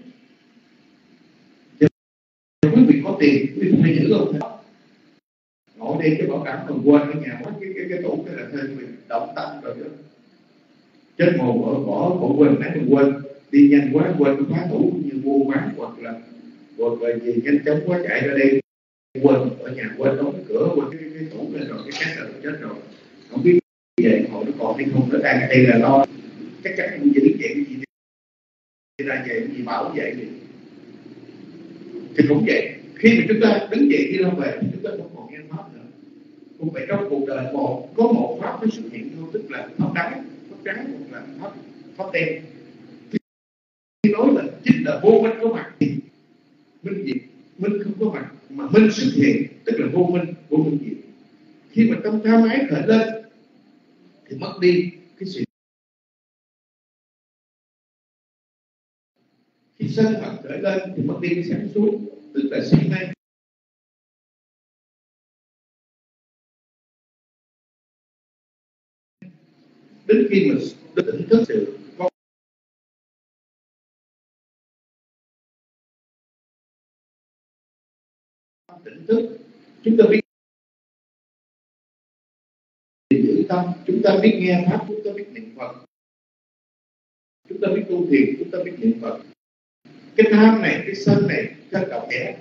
Quý vị có tiền, quý vị phải giữ không? Ngồi đây cái bảo đảm còn quên ở nhà mất cái tủ cái là thuê mình động tâm rồi đó. Chết mồ bỏ quên nãy mình quên, đi nhanh quá quên cái khóa tủ như mua bán hoặc là gì nhanh chóng quá chạy ra đây quên ở nhà, quên đóng cái cửa, quên cái tủ này rồi cái cát là chết rồi. Không biết về hồi nó còn hay không, nó đang ở đây là lo chắc chắn không giữ vậy cái gì đi ra về cái gì bảo vậy thì cũng vậy. Khi mà chúng ta đứng dậy đi ra về thì chúng ta không còn nghe pháp nữa. Cũng vậy, trong cuộc đời có một pháp nó xuất hiện thôi, tức là pháp trắng hoặc là pháp đen. Khi nói là chính là vô minh có mặt thì minh diệt, minh không có mặt mà minh xuất hiện, tức là vô minh diệt. Khi mà tâm tham ái khởi lên thì mất đi cái sự. Khi sân hận khởi lên thì mất đi cái sáng suốt, tức là si mê. Đến khi mà tỉnh thức sự có tỉnh thức, chúng ta biết giữ tâm, chúng ta biết nghe pháp, chúng ta biết niệm Phật, chúng ta biết tu thiền, chúng ta biết niệm Phật, cái tham này, cái sân này, cái độc kẻ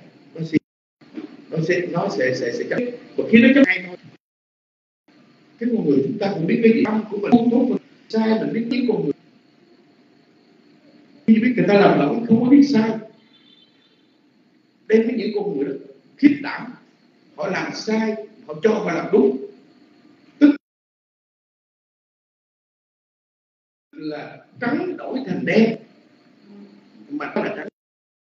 nó sẽ chấp. Và khi nó chấp hay thôi, cái con người chúng ta cũng biết cái gì tâm của mình, tốt mình sai, mình biết tiếng con người. Khi biết người ta làm lỗi không có biết sai, đây là những con người đó khiếp đảm, họ làm sai, họ cho họ làm đúng, tức là trắng đổi thành đen, mà nó là trắng.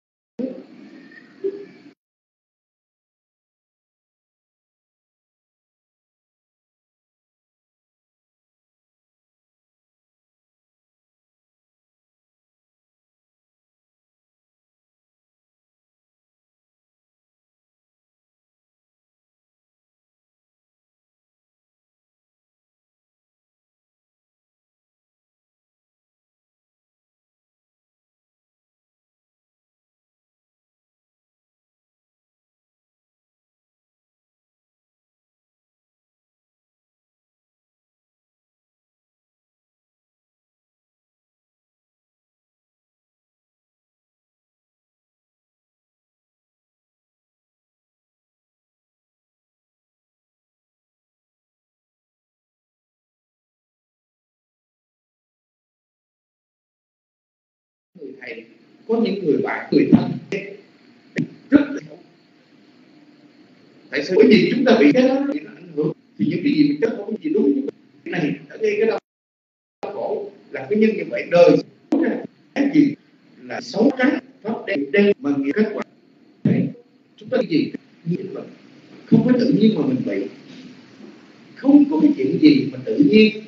Người thầy có những người bạn, người thân rất là xấu. Tại sao? Bởi vì chúng ta bị cái đó thì nó ảnh hưởng, thì những cái gì mình chất không có gì đúng. Cái này ở đây cái đau khổ là cái nhân như vậy, đời cái gì là xấu trắng pháp đen mà nghĩa kết quả. Đấy, chúng ta cái gì nhiên mà không có tự nhiên mà mình bị, không có cái chuyện gì mà tự nhiên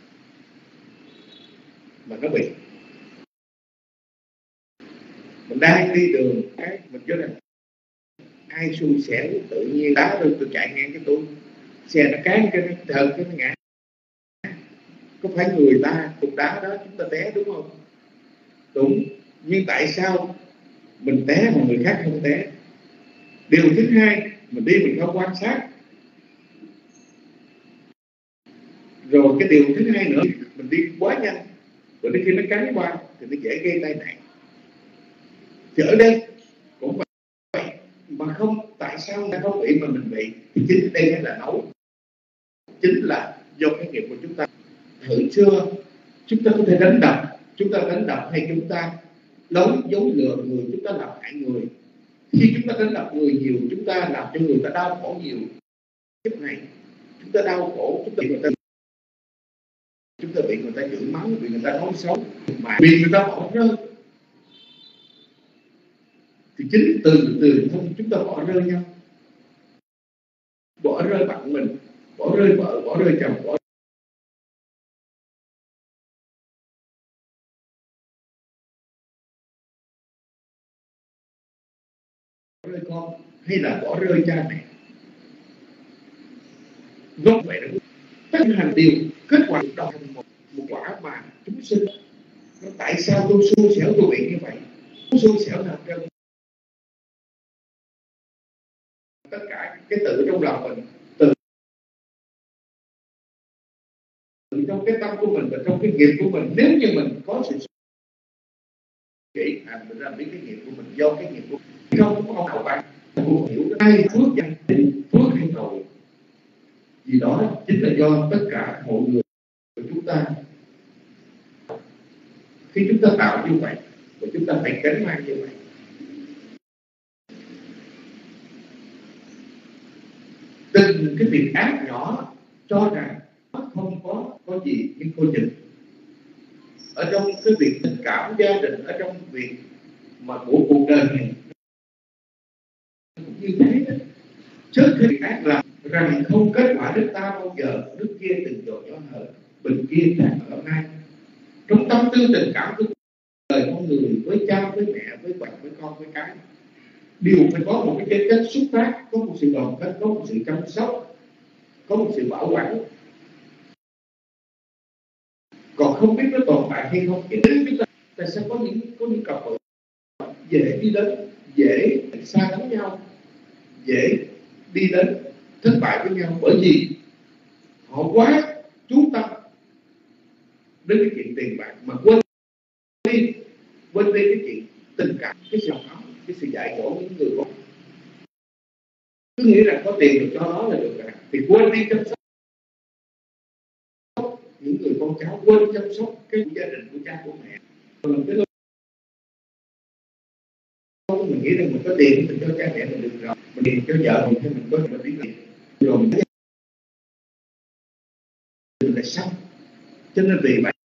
mà nó bị. Mình đang đi đường, mình cho rằng ai xui xẻo tự nhiên đá rồi tôi chạy ngang cái tôi xe nó cán cái nó thợn cái nó ngã, có phải người ta cục đá đó chúng ta té đúng không? Đúng. Nhưng tại sao mình té mà người khác không té? Điều thứ hai, mình đi mình không quan sát. Rồi cái điều thứ hai nữa, mình đi quá nhanh, rồi đến khi nó cắn qua thì nó dễ gây tai nạn. Thì ở đây cũng vậy, mà không, tại sao ta không bị mà mình bị? Thì chính đây là nấu, chính là do cái nghiệp của chúng ta. Thử chưa, chúng ta có thể đánh đập hay chúng ta dối lừa người, chúng ta làm hại người. Khi chúng ta đánh đập người nhiều, chúng ta làm cho người ta đau khổ nhiều. Kiếp này chúng ta đau khổ, chúng ta bị người ta chửi mắng, bị người ta nói xấu, mà bị người ta bỏ rơi. Thì chính từ không chúng ta bỏ rơi nhau, bỏ rơi bạn mình, bỏ rơi vợ, bỏ rơi chồng, bỏ rơi con, hay là bỏ rơi cha mẹ. Do vậy đó, tất cả điều kết quả đó thành một quả mà chúng sinh. Tại sao tôi xui xẻo, tôi bị như vậy? Xui xẻo nào trơn? Tất cả cái tự trong lòng mình, tự trong cái tâm của mình và trong cái nghiệp của mình. Nếu như mình có sự kỹ, mình ra biết cái nghiệp của mình do cái nghiệp của mình, không có nào bạn hiểu ai phước dành phước hay tội gì đó, chính là do tất cả mọi người của chúng ta. Khi chúng ta tạo như vậy và chúng ta phải gánh mang như vậy. Từng cái việc ác nhỏ cho rằng nó không có gì, nhưng cô nhìn ở trong cái việc tình cảm gia đình, ở trong việc mà của cuộc đời này cũng như thế đó. Trước khi việc ác làm rằng không kết quả nước ta bao giờ, nước kia từng dội gió hở, bình kia tràn ở nay. Trong tâm tư tình cảm của đời con người với cha, với mẹ, với bạn, với con, với cái, đều phải có một cái chất xuất phát, có một sự đoàn kết, có một sự chăm sóc, có một sự bảo quản. Còn không biết nó tồn tại hay không, thì đến chúng ta sẽ có những cặp vợ dễ đi đến, dễ xa lánh nhau, dễ đi đến thất bại với nhau, bởi vì họ quá chú tâm đến cái chuyện tiền bạc mà quên quên đi cái chuyện tình cảm, cái sự học, cái sự dạy dỗ những người con, cứ nghĩ rằng có tiền được cho nó là được rồi, thì quên đi chăm sóc những người con cháu, quên chăm sóc cái gia đình của cha của mẹ. Còn cái mình nghĩ rằng mình có tiền mình cho cha mẹ mình được rồi, mình tiền cho vợ mình, mình có mình biết rồi mình lại xong. Cho nên vì vậy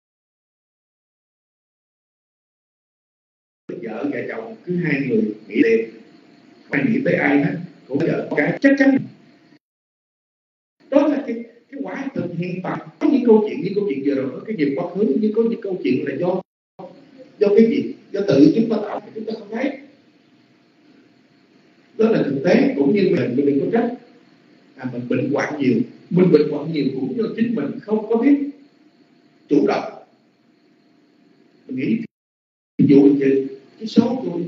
vợ và chồng cứ hai người nghĩ tiền, không ai nghĩ tới ai hết, của vợ cái chắc chắn đó là cái quả thực hiện tại. Có những câu chuyện như câu chuyện vừa rồi, có cái nghiệp quá khứ, nhưng có những câu chuyện là do cái gì, do tự chúng ta tạo, chúng ta không thấy. Đó là thực tế. Cũng như mình đừng có trách mình bệnh hoạn nhiều, mình bệnh hoạn nhiều cũng do chính mình không có biết chủ động. Mình nghĩ ví dụ như cái số tôi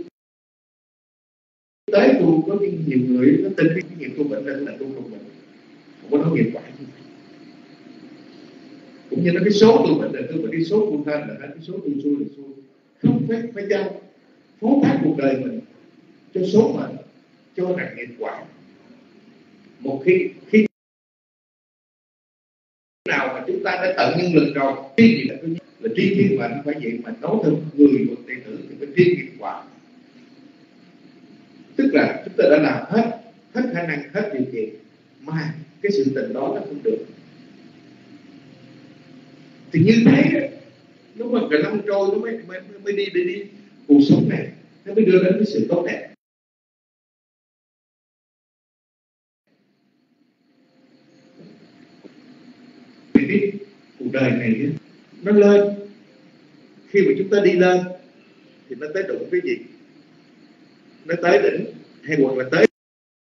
tới tôi có nhiều người nó tin cái nghiệm tôi bệnh là tôi không bệnh, không có nói nghiệp quả như vậy. Cũng như nó cái số tôi bệnh là tôi phải đi số phụ thân là cái số tôi xui là xui, không phải giao phó thác cuộc đời mình cho số mệnh, cho rằng nghiệp quả. Một khi nào mà chúng ta đã tận nhân lực rồi, cái gì là tri thiên mệnh, phải vậy mà nói theo người một đệ tử thì phải tri nghiệp quả. Tức là chúng ta đã làm hết khả năng, hết điều kiện mà cái sự tình đó nó không được, thì như thế nó mà cả năm trôi nó mới đi cuộc sống này nó mới đưa đến cái sự tốt đẹp. Mình biết cuộc đời này nó lên, khi mà chúng ta đi lên thì nó tới đụng cái gì, nó tới đỉnh hay hoặc là tới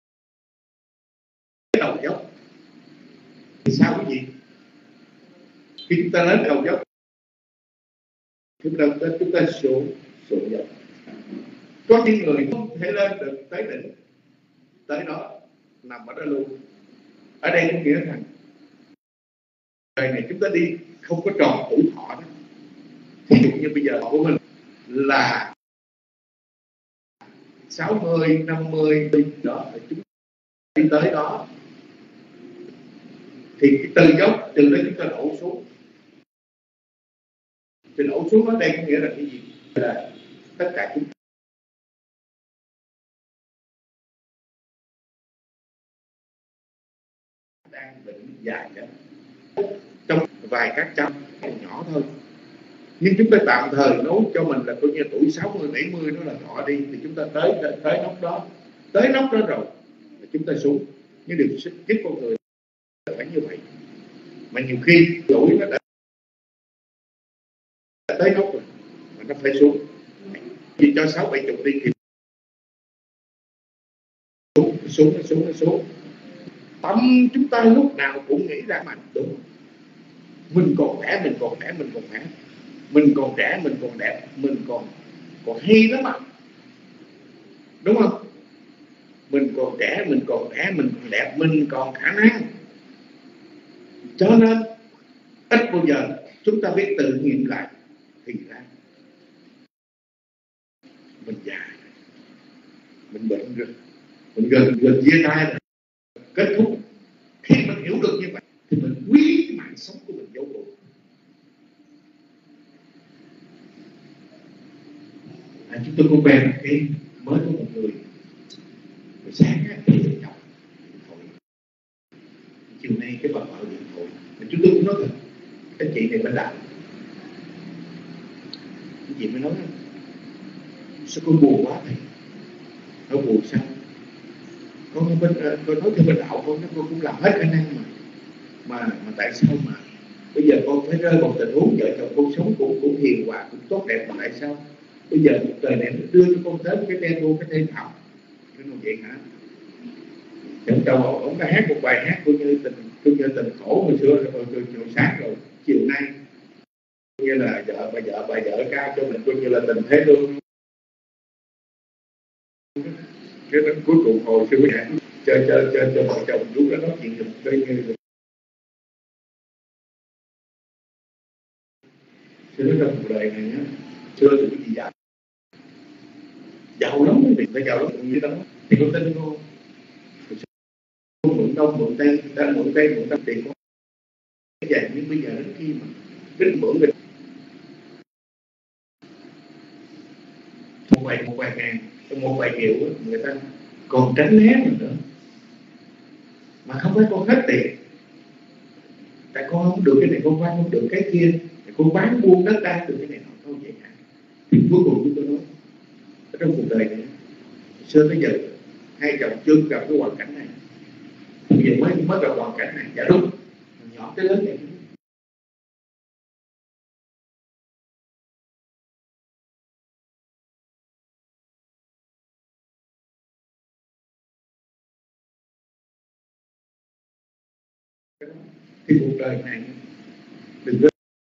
đầu dốc. Thì sao cái gì? Khi chúng ta lên đầu dốc, chúng ta xuống dốc. Có những người không thể lên được tới đỉnh, tới đó nằm ở đó luôn. Ở đây có nghĩa rằng đời này chúng ta đi không có tròn tuổi thọ đó. Ví dụ như bây giờ của mình là 60, 50 đó, chúng ta đi tới đó thì từ dốc, từ đó chúng ta đổ xuống. Thì đổ xuống ở đây có nghĩa là cái gì? Là tất cả chúng ta đang bệnh dài đó, trong vài các trăm nhỏ thôi, nhưng chúng ta tạm thời nói cho mình là coi như tuổi 60, 70 đó là thọ đi, thì chúng ta tới nóc đó, rồi là chúng ta xuống. Nhưng điều kiếp con người phải như vậy, mà nhiều khi tuổi nó đã tới nóc rồi mà nó phải xuống. Vì cho 60-70 đi thì xuống. Tâm chúng ta lúc nào cũng nghĩ ra mạnh, đúng. Mình còn khỏe, mình còn trẻ, mình còn đẹp, mình còn hay lắm mà, đúng không? Mình còn trẻ, mình còn đẹp, mình còn khả năng. Cho nên ít bao giờ chúng ta biết tự nghiệm lại thì ra mình già, mình bệnh rồi, mình gần chia tay rồi, kết thúc. Khi mình hiểu được như vậy thì mình quý cái mạng sống của mình vô cùng. Chúng tôi có quen cái mới có một người sáng đi điện thoại, chiều nay cái bà vợ điện thoại, chúng tôi cũng nói thật, cái chị này bên đạo, cái chị mới nói sao con buồn quá thầy? Nó buồn sao? Con nói theo bên đạo con cũng làm hết khả năng mà tại sao mà bây giờ con phải rơi vào tình huống vợ chồng con sống cũng hiền hòa, cũng tốt đẹp, mà tại sao bây giờ cuộc đời này nó đưa cho con tới cái đen vô cái thêm thảo? Cái nó vậy hả? Chồng chồng ông đã hát một bài hát coi như tình khổ hồi xưa rồi sáng rồi chiều nay coi như là bà vợ ca cho mình coi như là tình thế lương. Cái đến cuối cùng hồi xưa hãng cho vợ chồng lúc đó nói chuyện được coi như sự nói trong cuộc đời này á, xưa thì cái gì giàu lắm, quý vị phải giàu lắm như đó thì con tin không? Mượn đông mượn tây, ta mượn tây mượn đông tiền vậy, nhưng bây giờ đến khi mà đến mượn được một vài ngàn, một vài triệu, người ta còn tránh né mình nữa, mà không phải con hết tiền, tại con không được cái này, con không được cái kia, con bán buôn đất đai được cái này nọ thôi vậy hả? Thì cuối cùng chúng tôi nói ở trong cuộc đời này xưa tới giờ hai chồng chưa gặp cái hoàn cảnh này, bây giờ mới gặp hoàn cảnh này. Dạ đúng, nhỏ tới lớn vậy. Cái cuộc đời này đừng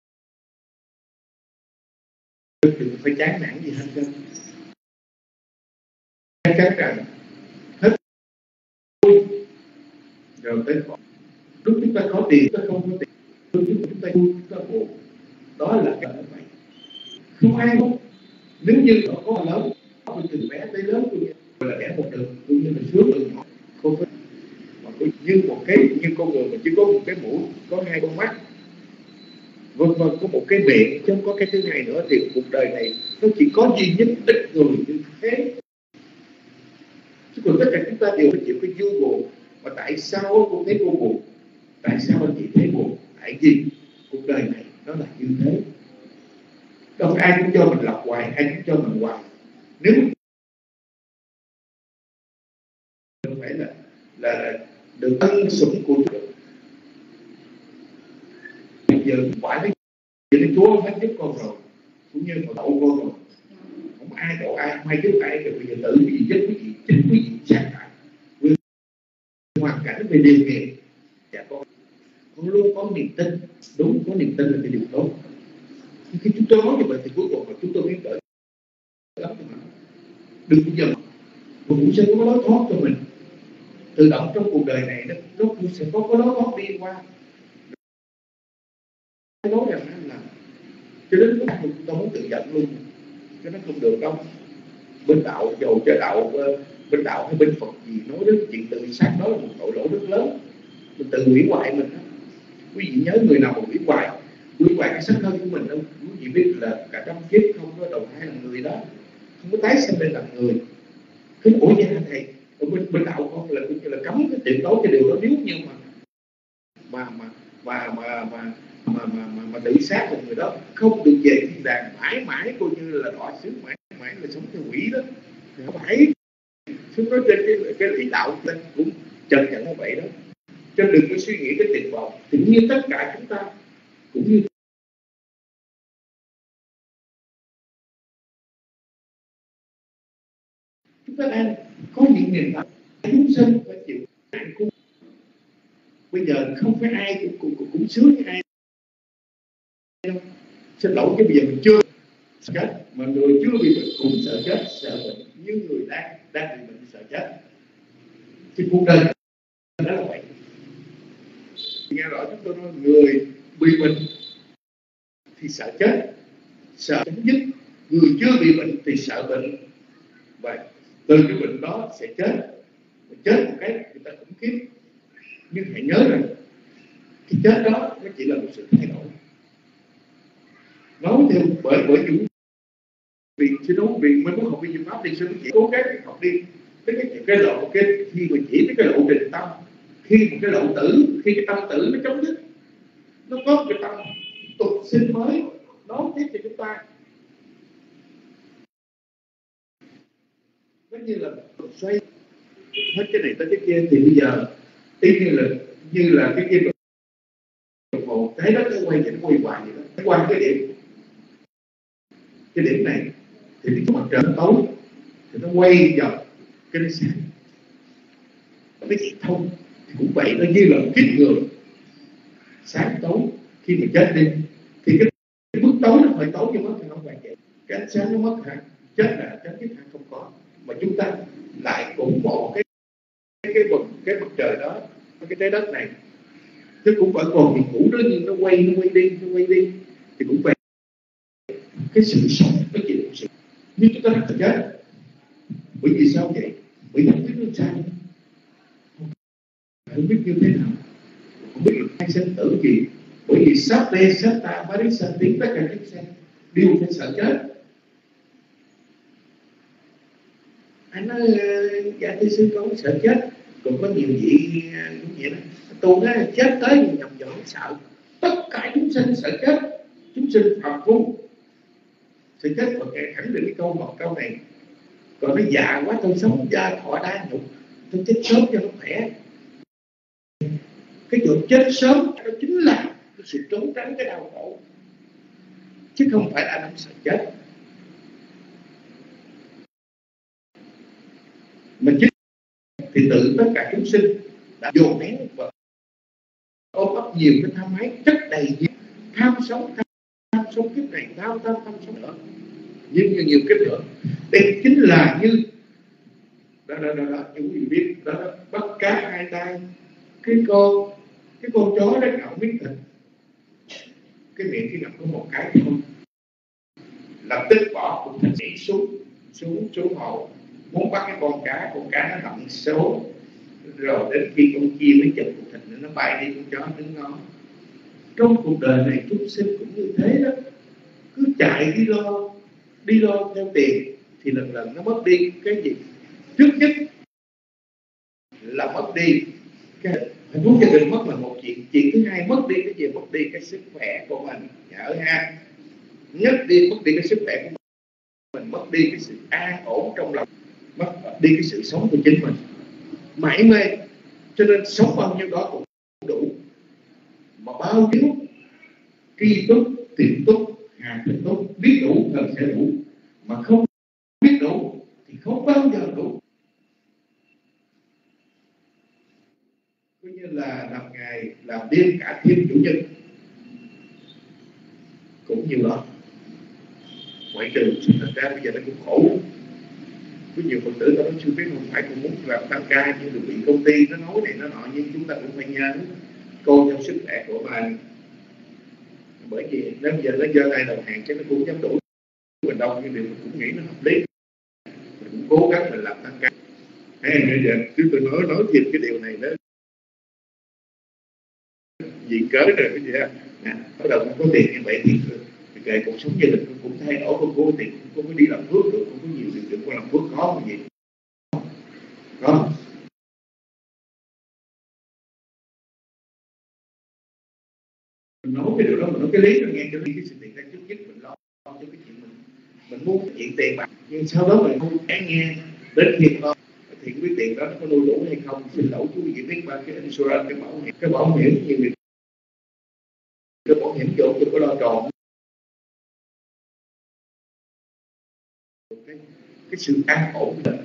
phải chán nản gì hết trơn, chắc rằng hết rồi tới lúc chúng ta có tiền, chúng ta không có tiền, lúc chúng ta vui, chúng ta buồn, đó là cái vậy. Không ai không, nếu như nó có lớn, từ bé tới lớn tôi là kẻ một đường, tôi như là sướng đường nhỏ, không có mà như một cái, như con người mà chỉ có một cái mũi, có hai con mắt, vân vân, có một cái miệng chứ không có cái thứ hai nữa, thì cuộc đời này nó chỉ có duy nhất ít người như thế. Chứ còn tất cả chúng ta đều phải chịu cái vui buồn. Mà tại sao cô thấy cô buồn? Tại sao anh chị thấy buồn? Tại vì cuộc đời này nó là như thế. Đâu phải ai cũng cho mình lọc hoài, ai cũng cho mình hoài. Nếu không phải là được ân sủng của Chúa. Bây giờ quả thấy vậy Chúa hết giúp con rồi, cũng như mà đậu con rồi. Không ai đậu ai, không ai giúp ai, thì bây giờ tự quý vị giúp quý vị, chính quý vị sáng tạo. Hoàn cảnh về điều kiện, dạ con luôn có niềm tin, đúng, có niềm tin là cái điều tốt. Nhưng khi chúng tôi nói như vậy thì cuối cùng là chúng tôi biết đợi lắm mà đừng bao giờ cũng sẽ có lối thoát cho mình. Tự động trong cuộc đời này nó cũng sẽ có lối thoát đi qua. Nói rằng là cho đến lúc chúng tôi muốn tự giận luôn, cho nó không được đâu. Bên đạo dầu cho đạo bên đạo hay bên Phật gì nói đến chuyện tự sát, đó là một tội lỗi rất lớn, mình tự hủy hoại mình đó. Quý vị nhớ người nào mà hủy hoại cái xác thân của mình đâu, quý vị biết là cả trăm kiếp không có đầu thai làm người đó, không có tái sinh lên làm người. Cái ủa nha thầy, ở bên đạo con là cũng như là cấm cái tuyệt đối cái điều đó, nếu như mà tự sát một người đó không được về thiên đàng, mãi mãi coi như là đọa xứ, mãi mãi là sống theo quỷ đó. Thì không phải chúng nói trên cái lý đạo lên cũng chật chật như vậy đó. Cho đừng có suy nghĩ cái tuyệt vọng, thì như tất cả chúng ta cũng như chúng ta đang có những niềm đau, chúng sinh phải chịu nạn khổ. Bây giờ không phải ai cũng sướng với ai đâu. Xin lỗi, cái bây giờ mình chưa chết, mà người chưa bị bệnh cũng sợ chết, sợ bệnh như người đang bị bệnh sợ chết. Thì cuộc đời đó là vậy. Nghe rõ chúng tôi nói, người bị bệnh thì sợ chết, sợ chấm dứt. Người chưa bị bệnh thì sợ bệnh, và từ cái bệnh đó sẽ chết. Và chết một cái người ta khủng khiếp. Nhưng hãy nhớ rằng cái chết đó nó chỉ là một sự thay đổi. Nói theo bởi những vì sư nói vì mới muốn học vi diệu pháp thì sư chỉ cố gắng học đi tới cái lộ cái khi mà chỉ tới cái lộ trình tâm, khi một cái lộ tử, khi cái tâm tử nó chấm dứt, nó có cái tâm tục sinh mới đón tiếp cho chúng ta. Nó như là một xoay hết cái này tới cái kia, thì bây giờ y như là cái kia đồng hồ trái đất nó quay thì nó quay hoài vậy đó. Nó qua cái điểm này thì cái mặt trời tối thì nó quay dọc cái nó sáng. Cái gì thông thì cũng vậy, nó như là một kiếp người sáng tối. Khi mà chết đi thì cái mức tối nó phải tối như mất thì không phải vậy. Cái ánh sáng nó mất hẳn, chết là chấm dứt hẳn không có, mà chúng ta lại ủng hộ cái mặt trời đó, cái trái đất này, chứ cũng vẫn còn hiện cũ đó, nhưng nó quay đi thì cũng vậy. cái sự sống, cái chuyện của sự. Nhưng chúng ta đã chết. Bởi vì sao vậy? Bởi vì không biết nó sao, không biết như thế nào, không biết ai sinh tử gì. Bởi vì sắp đây sắp ta mới đến sanh tiếng, tất cả chúng sanh đều phải sợ chết. Anh nói dạ thưa sư con sợ chết. Còn có nhiều vị cũng vậy đó, tu đó chết tới nhầm nhõm sợ. Tất cả chúng sinh sợ chết, chúng sinh phàm phu sợ chết. Và kẻ khẳng định cái câu này, còn nó già quá tôi sống gia thọ đa nhục, tôi chết sớm cho nó khỏe. Cái chỗ chết sớm đó chính là cái sự trốn tránh cái đau khổ, chứ không phải là anh sợ chết. Mình chết thì tự tất cả chúng sinh đã dồn nén và ôm ấp nhiều cái tham ái, chất đầy nhiều tham sống kiếp này, tham sống nữa, nhiều kiếp nữa. Đây chính là như đó như quý vị biết đó, bắt cá hai tay. Cái con chó nó ngậm miếng thịt, cái miệng chỉ ngậm có một cái thôi, lập tức bỏ cục thịt nhảy xuống hồ, muốn bắt cái con cá nó nằm số, rồi đến khi con chim mới chụp cục thịt nó bay đi, con chó đứng ngó. Trong cuộc đời này chúng sinh cũng như thế đó, cứ chạy đi lo theo tiền thì lần nó mất đi cái gì. Trước nhất là mất đi cái hạnh phúc gia đình, mất là một chuyện thứ hai mất đi cái gì? Mất đi cái sức khỏe của mình, nhớ ha. Mất đi cái sức khỏe của mình, mất đi cái sự an ổn trong lòng, mất đi cái sự sống của chính mình, mãi mê. Cho nên sống bao nhiêu đó cũng đủ, mà bao nhiêu tri túc, tiền túc, hà tình túc, biết đủ cần sẽ đủ, mà không biết đủ thì không bao giờ đủ. Coi như là làm ngày làm đêm cả thiên chủ nhật cũng nhiều lắm. Ngoại trừ thật ra bây giờ nó cũng khổ. Có nhiều Phật tử ta nói chưa biết, không phải cũng muốn làm tăng ca, nhưng được bị công ty nó nói này nó nọ, nhưng chúng ta cũng phải nhớ coi theo sức khỏe của mình. Bởi vì nếu giờ nó giơ tay đầu hàng chứ nó cũng dám đủ mình đâu, nhưng điều mình cũng nghĩ nó hợp lý, mình cũng cố gắng mình làm tăng ca. Hay bây giờ chúng tôi nói thêm cái điều này đó, diện cớ rồi cái gì á, bắt đầu không có tiền như vậy thì kệ cuộc sống gia đình cũng thay đổi, không có tiền, không có đi làm phước được, không có nhiều điều kiện của làm phước có gì có. Mình nói cái điều đó, mình nói cái lý nó nghe cho cái sự tiền ra trước nhất, mình lo cho cái chuyện mình muốn cái chuyện tiền bạc, nhưng sau đó mình không đáng nghe đến khi lo thì cái tiền đó nó có nuôi đủ hay không. Xin lỗi quý vị biết ba cái insurance, cái bảo hiểm nhiều người cái bảo hiểm chỗ tôi có lo tròn cái sự an ổn định.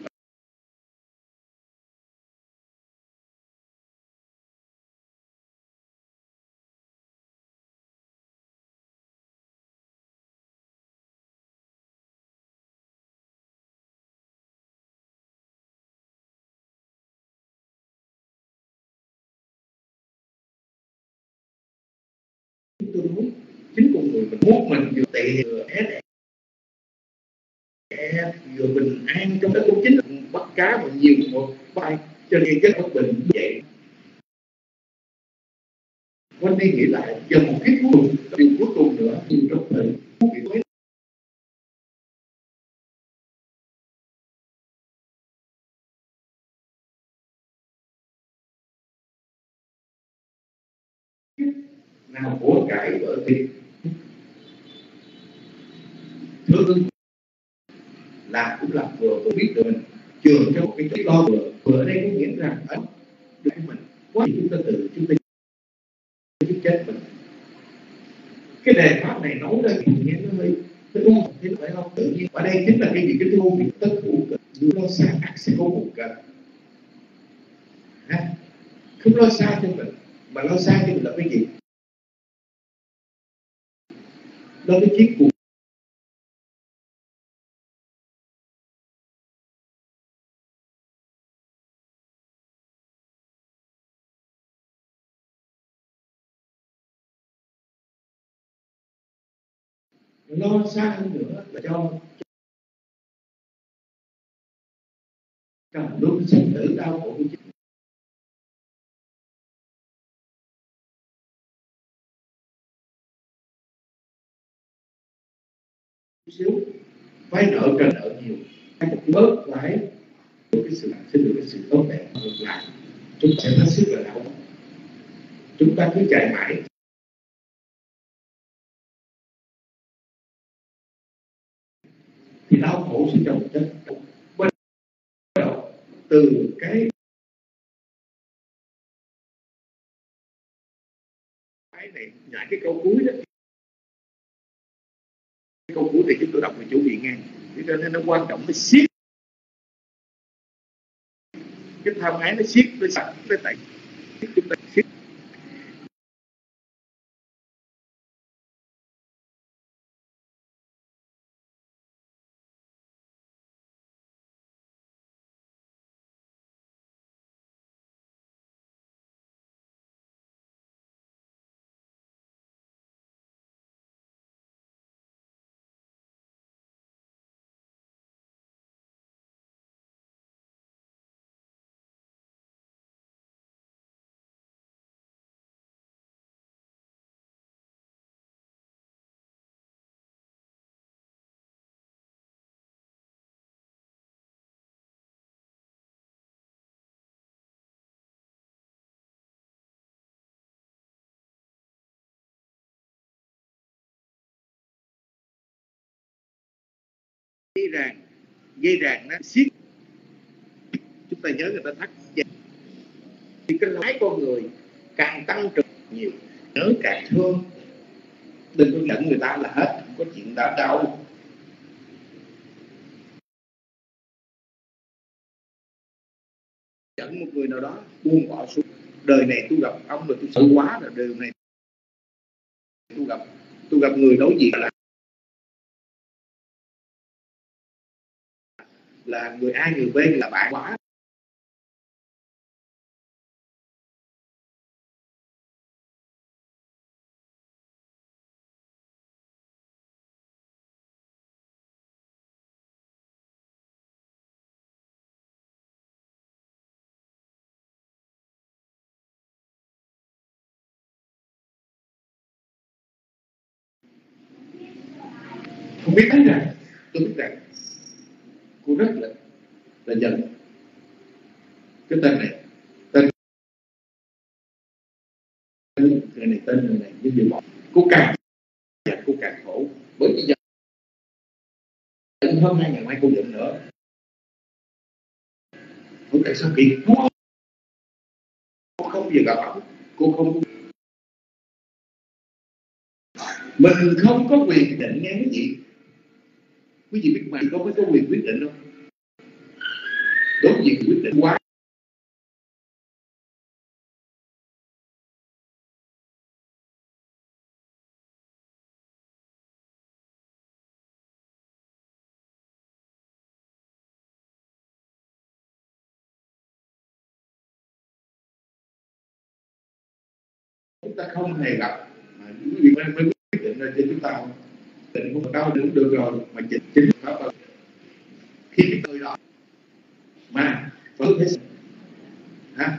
Tôi muốn chính con người mình muốn mình vừa tiền vừa vừa bình an, trong đó cũng chính là bắt cá mà nhiều một bài, cho nên cái bất bình vậy. Quanh đi nghĩ lại giờ một cái cuối cùng, điều cuối cùng nữa thì trong thời nào của cải vợ thì thương làm cũng làm vừa biết được mình trường cho một cái chút lo vừa ở đây có nghĩa rằng ở mình quá chúng ta tự chúng ta chết mình. Cái đề pháp này nói ra thì nghe nó hơi u thế phải không? Tự nhiên ở đây chính là cái gì? Cái thứ môn tất hữu cực, lo xa ắt sẽ có một cực. Không lo xa cho mình, mà lo xa cho mình là cái gì? Lo cái chiến cuộc. lo xa hơn nữa là cho cầm luôn sinh tử đau khổ của chính xíu, vay nợ trả nợ nhiều, bớt lại cái sự xin được cái sự tốt đẹp ngược lại, chúng sẽ hết sức là đau. Chúng ta cứ chạy mãi thì đau khổ sẽ chồng chất bắt đầu từ cái này nhảy cái câu cuối đó. Câu cuối thì chúng tôi đọc về chủ vị nghe, cho nên nó quan trọng, nó siết cái tham ái, nó siết nó sạch nó tại chúng ta siết. Dây ràng nó siết, chúng ta nhớ người ta thắt thì cái lái con người càng tăng trưởng nhiều, nhớ càng thương, đừng có giận người ta là hết, không có chuyện đã đâu. Giận một người nào đó buông bỏ xuống, đời này tôi gặp ông rồi tôi sợ quá rồi, đời này tôi gặp người đối diện là người A người B là bạn quá. Không biết thấy rằng tôi biết rằng cô rất là giận cái tên này, tên này tên người này, nhưng vì bọn cô càng giận cô càng khổ, bởi vì giận hơn 2 ngày mai cô giận nữa. Cô tại sao kỳ cô không giờ gặp ông, cô không, mình không có quyền quyết định, nghe cái gì quý vị biết mà có mới có quyền quyết định không? Đối diện quyết định quá chúng ta không hề gặp mà quý vị mới quyết định ra cho chúng ta không? Định không đau được rồi mà chính pháp khi cái người đó mà vẫn thế hả?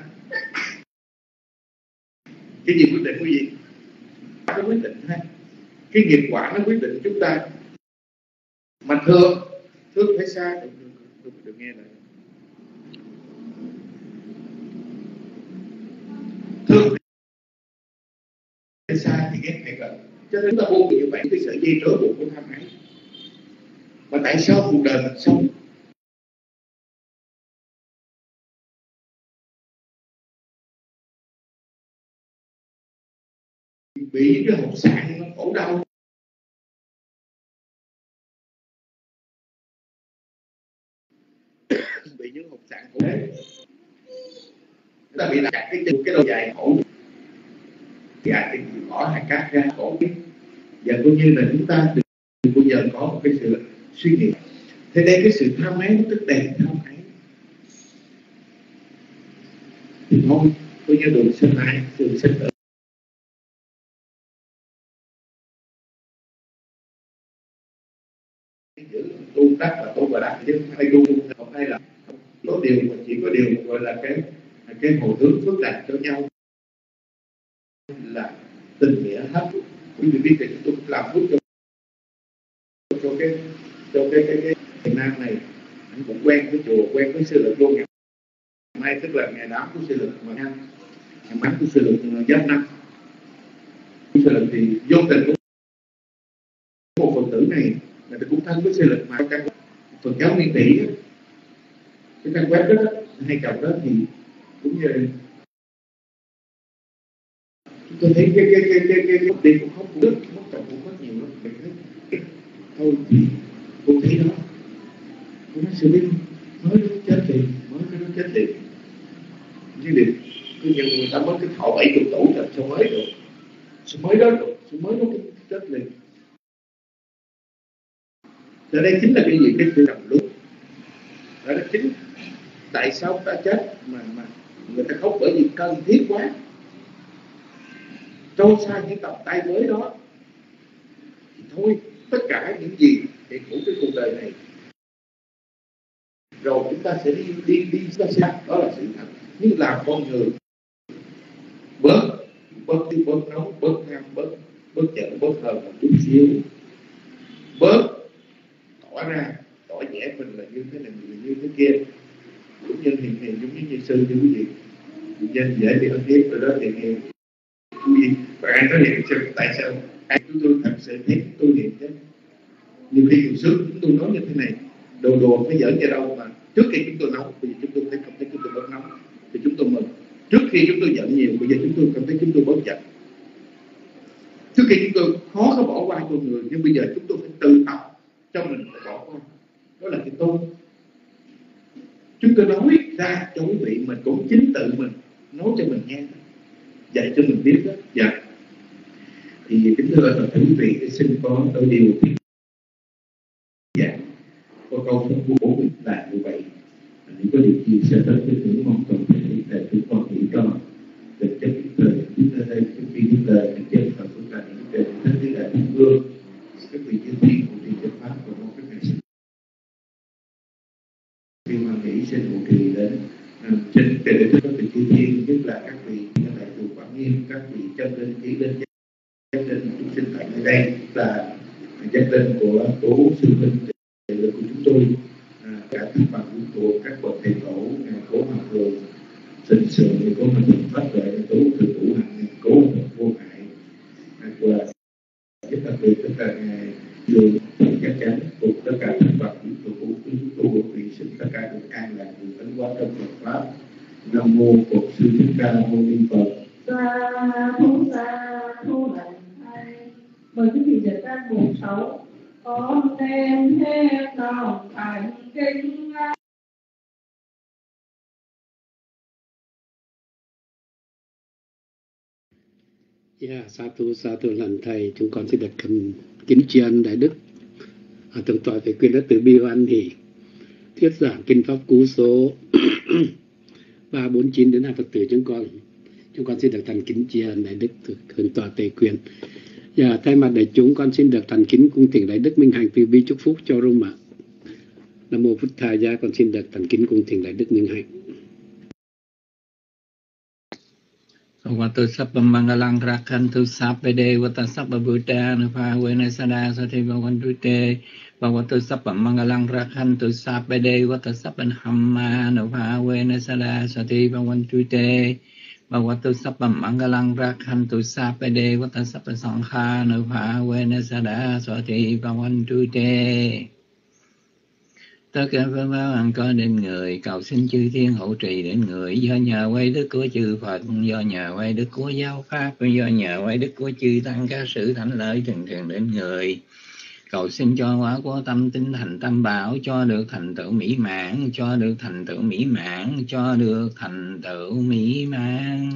Cái gì quyết định quý vị? Nó quyết định ha. Cái nghiệp quả nó quyết định chúng ta. Mà thương phải xa, được nghe này. Thương phải xa thì ghét phải gần. Cho nên chúng ta buông như vậy cái sợi dây trói buộc của tham ái. Mà tại sao cuộc đời mình sống bị cái hộp sạn nó khổ đau? Bị những hộp sạn khổ đấy, chúng ta bị đặt cái đầu dài khổ, thì ai thì bỏ hai cát ra khổ. Và coi như là chúng ta đừng bao giờ có một cái sự suy nghĩ. Thế đây cái sự tham ái, nó tức đèn tham ái thì thôi, coi như đường sinh ái, đường sinh tử. đắc là tốt và đắc, chứ không hay tu không hay là có điều mà chỉ có điều gọi là cái hồi hướng phước lành cho nhau, là tình nghĩa hết. Quý vị biết thì chúng tôi làm phước cho cái Việt Nam này, anh cũng quen với chùa, quen với sư lực luôn. Ngày mai tức là ngày đám của sư lực mà ngày đám của sư lực Giáp Năm. Sư lực thì vô tình của một Phật tử này là cũng thân với sư lực, mà căn Phật giáo Nguyên Tỷ cái căn web đó hay chồng đó thì cũng như tôi thấy cái đi cũng không được, mất chồng cũng có nhiều lắm. Mình thấy thôi thì cô thấy đó, cô nói sư biết mới nó chết thì mới cái nó chết thì như được cứ như người ta mới cái thọ 70 tuổi rồi sao mới được, sao mới đó được, sao mới nó chết liền. Ở đây chính là cái gì, cái sự đồng lúc. Ở đây chính tại sao ta chết mà người ta khóc, bởi vì cần thiết quá, trôi xa những tầm tay mới đó thì thôi, tất cả những gì thì của cái cuộc đời này rồi chúng ta sẽ đi xa, đó là sự thật. Nhưng làm con người bớt nóng, bớt ham, bớt giận, bớt hờn một chút xíu, bớt tỏ vẻ mình là như thế này, như thế kia, cũng như hiền giống như sư như quý vị dân dễ bị ăn hiếp rồi đó thì hiền quý vị. Và ai nói hiền xem tại sao ai chúng tôi thật sự thấy tôi hiền chứ. Nhiều khi nhiều sướng chúng tôi nói như thế này, đồ phải giỡn về đâu mà trước khi chúng tôi nóng, bây giờ chúng tôi thấy cảm thấy chúng tôi bớt nóng thì chúng tôi mừng. Trước khi chúng tôi giận nhiều, bây giờ chúng tôi cảm thấy chúng tôi bớt giận. Trước khi chúng tôi khó có bỏ qua con người, nhưng bây giờ chúng tôi phải tự học cho mình phải bỏ qua. Đó là cái tốt. Chúng tôi nói ra cho quý vị, mình cũng chính tự mình nói cho mình nghe, dạy cho mình biết đó. Dạ. Thì kính thưa quý vị, xin có đôi điều thì dạ có câu phần của mình là như vậy. Nếu có điều gì sẽ tới với những mong toàn thể để chúng con nghĩ cho được chất kịp thời. Chúng ta đây trước khi đi lời những chân và cũng là những trên thế giới đại thiên vương, các vị chư thiên của trì chân pháp và một cái ngày sinh khi mà nghĩ xin một kỳ đến trên để các vị chư thiên, nhất là các vị đại chủ Quảng Nghiêm, các vị chân linh chỉ linh chân linh chúng sinh tại nơi đây, là chân linh của cố sư huynh của chúng tôi, cả các bằng của các bậc thầy tổ, cố hòa thượng sinh sự, cố hòa thượng pháp tuệ, cố thượng thủ hạnh, cố hòa thượng vô hại, và rất đặc biệt tất cả ngài đường chắc chắn cùng tất cả các bậc của chúng tôi vị sinh tất cả được an lạc được tấn hóa trong Phật pháp. Nam mô Phật Sư Thích Ca Mâu Ni Phật. Sa thu lành thay. Mời quý vị để ra buổi 6. Con đem hết lòng thành kính. Sa thu lành thầy. Chúng con xin được kính tri ân Đại Đức Thượng tọa về quyền đất từ bi hoan hỷ thuyết giảng kinh pháp cú số 349 đến hai Phật tử chúng con xin được thành kính tri ân Đại Đức Thượng tọa Tề Quyền. Và thay mặt đại chúng, con xin được thành kính cung thỉnh Đại Đức Minh Hạnh từ bi chúc phúc cho Roma. Nam mô Phật Thầy Gia, con xin được thành kính cung thỉnh Đại Đức Minh Hạnh. Watu sabba mangalang rakhantu sappede wata sabba buddha nupha wena sada sati bhavantute bhavatu sabba mangalang rakhantu sappede wata sabba hamma nupha wena sada sati bhavantute bhavatu sabba mangalang rakhantu sappede wata sabba sankha nupha wena sada sati bhavantute. Tất cả pháp báo có đến người, cầu xin chư thiên hộ trì đến người, do nhờ quay đức của chư Phật, do nhờ quay đức của giáo pháp, do nhờ quay đức của chư tăng, các sự thánh lợi thường thường đến người. Cầu xin cho quả của tâm tinh thành tâm bảo, cho được thành tựu mỹ mãn, cho được thành tựu mỹ mãn, cho được thành tựu mỹ mãn.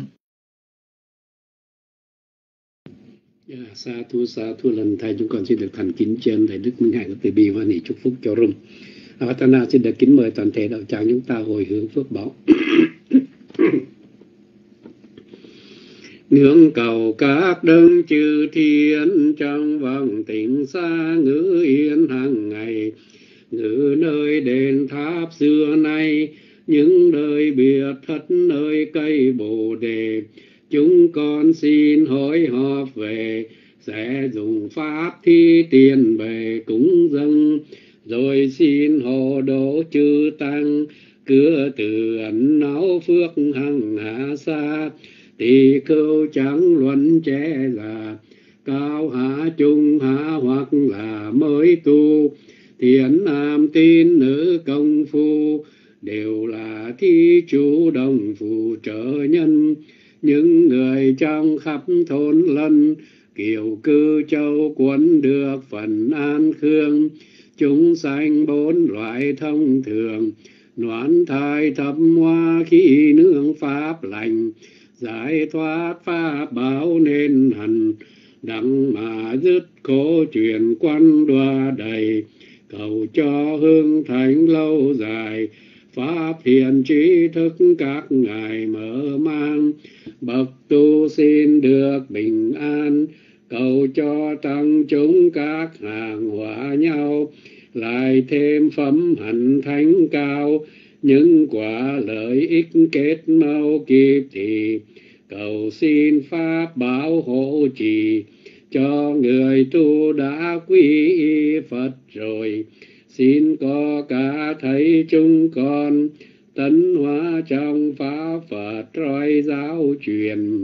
Sa thu lần thầy, chúng con xin được thành kính trên Đại Đức Minh Hạnh từ bi hoan hỷ chúc phúc cho Rung. Atana xin được kính mời toàn thể đạo tràng chúng ta hồi hướng phước báo. Nương cầu các đấng chư thiên trong vòng tình xa ngữ yên hàng ngày, ngự nơi đền tháp xưa nay, những nơi biệt thất nơi cây bồ đề. Chúng con xin hối họp về, sẽ dùng pháp thi tiền bề cúng dâng, rồi xin hộ độ chư tăng, cưa từ ẩn náu phước hằng hạ xa. Tỳ khưu chẳng luận trẻ già, cao hạ trung hạ hoặc là mới tu, thiện nam tín nữ công phu, đều là thí chủ đồng phù trợ nhân. Những người trong khắp thôn lân, kiều cư châu quấn được phần an khương. Chúng sanh bốn loại thông thường, noãn thai thập hoa khi nương pháp lành. Giải thoát pháp bảo nên hành, đặng mà dứt khổ chuyển quan đoa đầy. Cầu cho hương thánh lâu dài, pháp hiền trí thức các ngài mở mang. Bậc tu xin được bình an, cầu cho tăng chúng các hàng hòa nhau. Lại thêm phẩm hạnh thánh cao, những quả lợi ích kết mau kịp thì. Cầu xin pháp bảo hộ trì, cho người tu đã quy y Phật rồi. Xin có cả thầy chúng con, tấn hóa trong pháp Phật roi giáo truyền.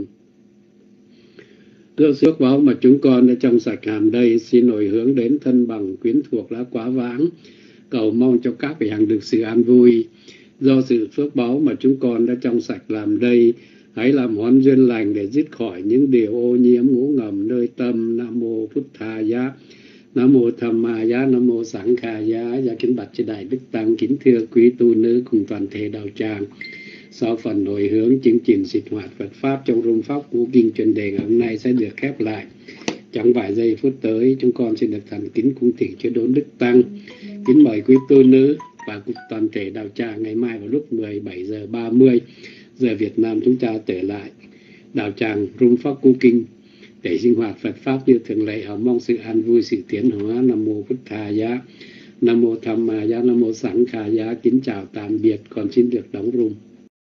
Đưa phước báo mà chúng con đã trong sạch hàm đây, xin hồi hướng đến thân bằng quyến thuộc lá quả vãng, cầu mong cho các vị hằng được sự an vui. Do sự phước báo mà chúng con đã trong sạch làm đây, hãy làm hoan duyên lành để dứt khỏi những điều ô nhiễm ngủ ngầm nơi tâm. Nam mô Phật Thà Giá, Nam mô Tham Ma Giá, Nam mô Sẵn Khà Giá. Dạ kính bạch cho đại đức tăng, kính thưa quý tu nữ cùng toàn thể đạo tràng. Sau phần hồi hướng chương trình sinh hoạt Phật pháp trong room pháp của kinh chuyên đề ngày hôm nay sẽ được khép lại. Trong vài giây phút tới, chúng con xin được thành kính cung thỉnh chư đốn đức tăng. Kính mời quý tu nữ và toàn thể đạo tràng ngày mai vào lúc 17:30 giờ Việt Nam chúng ta trở lại đạo tràng room pháp cu kinh để sinh hoạt Phật pháp như thường lệ. Họ mong sự an vui, sự tiến hóa. Nam mô Phật Thà Giá, Nam mô Tham Ma Giá, Nam mô Sẵn Khà Giá. Kính chào tạm biệt, còn xin được đóng room.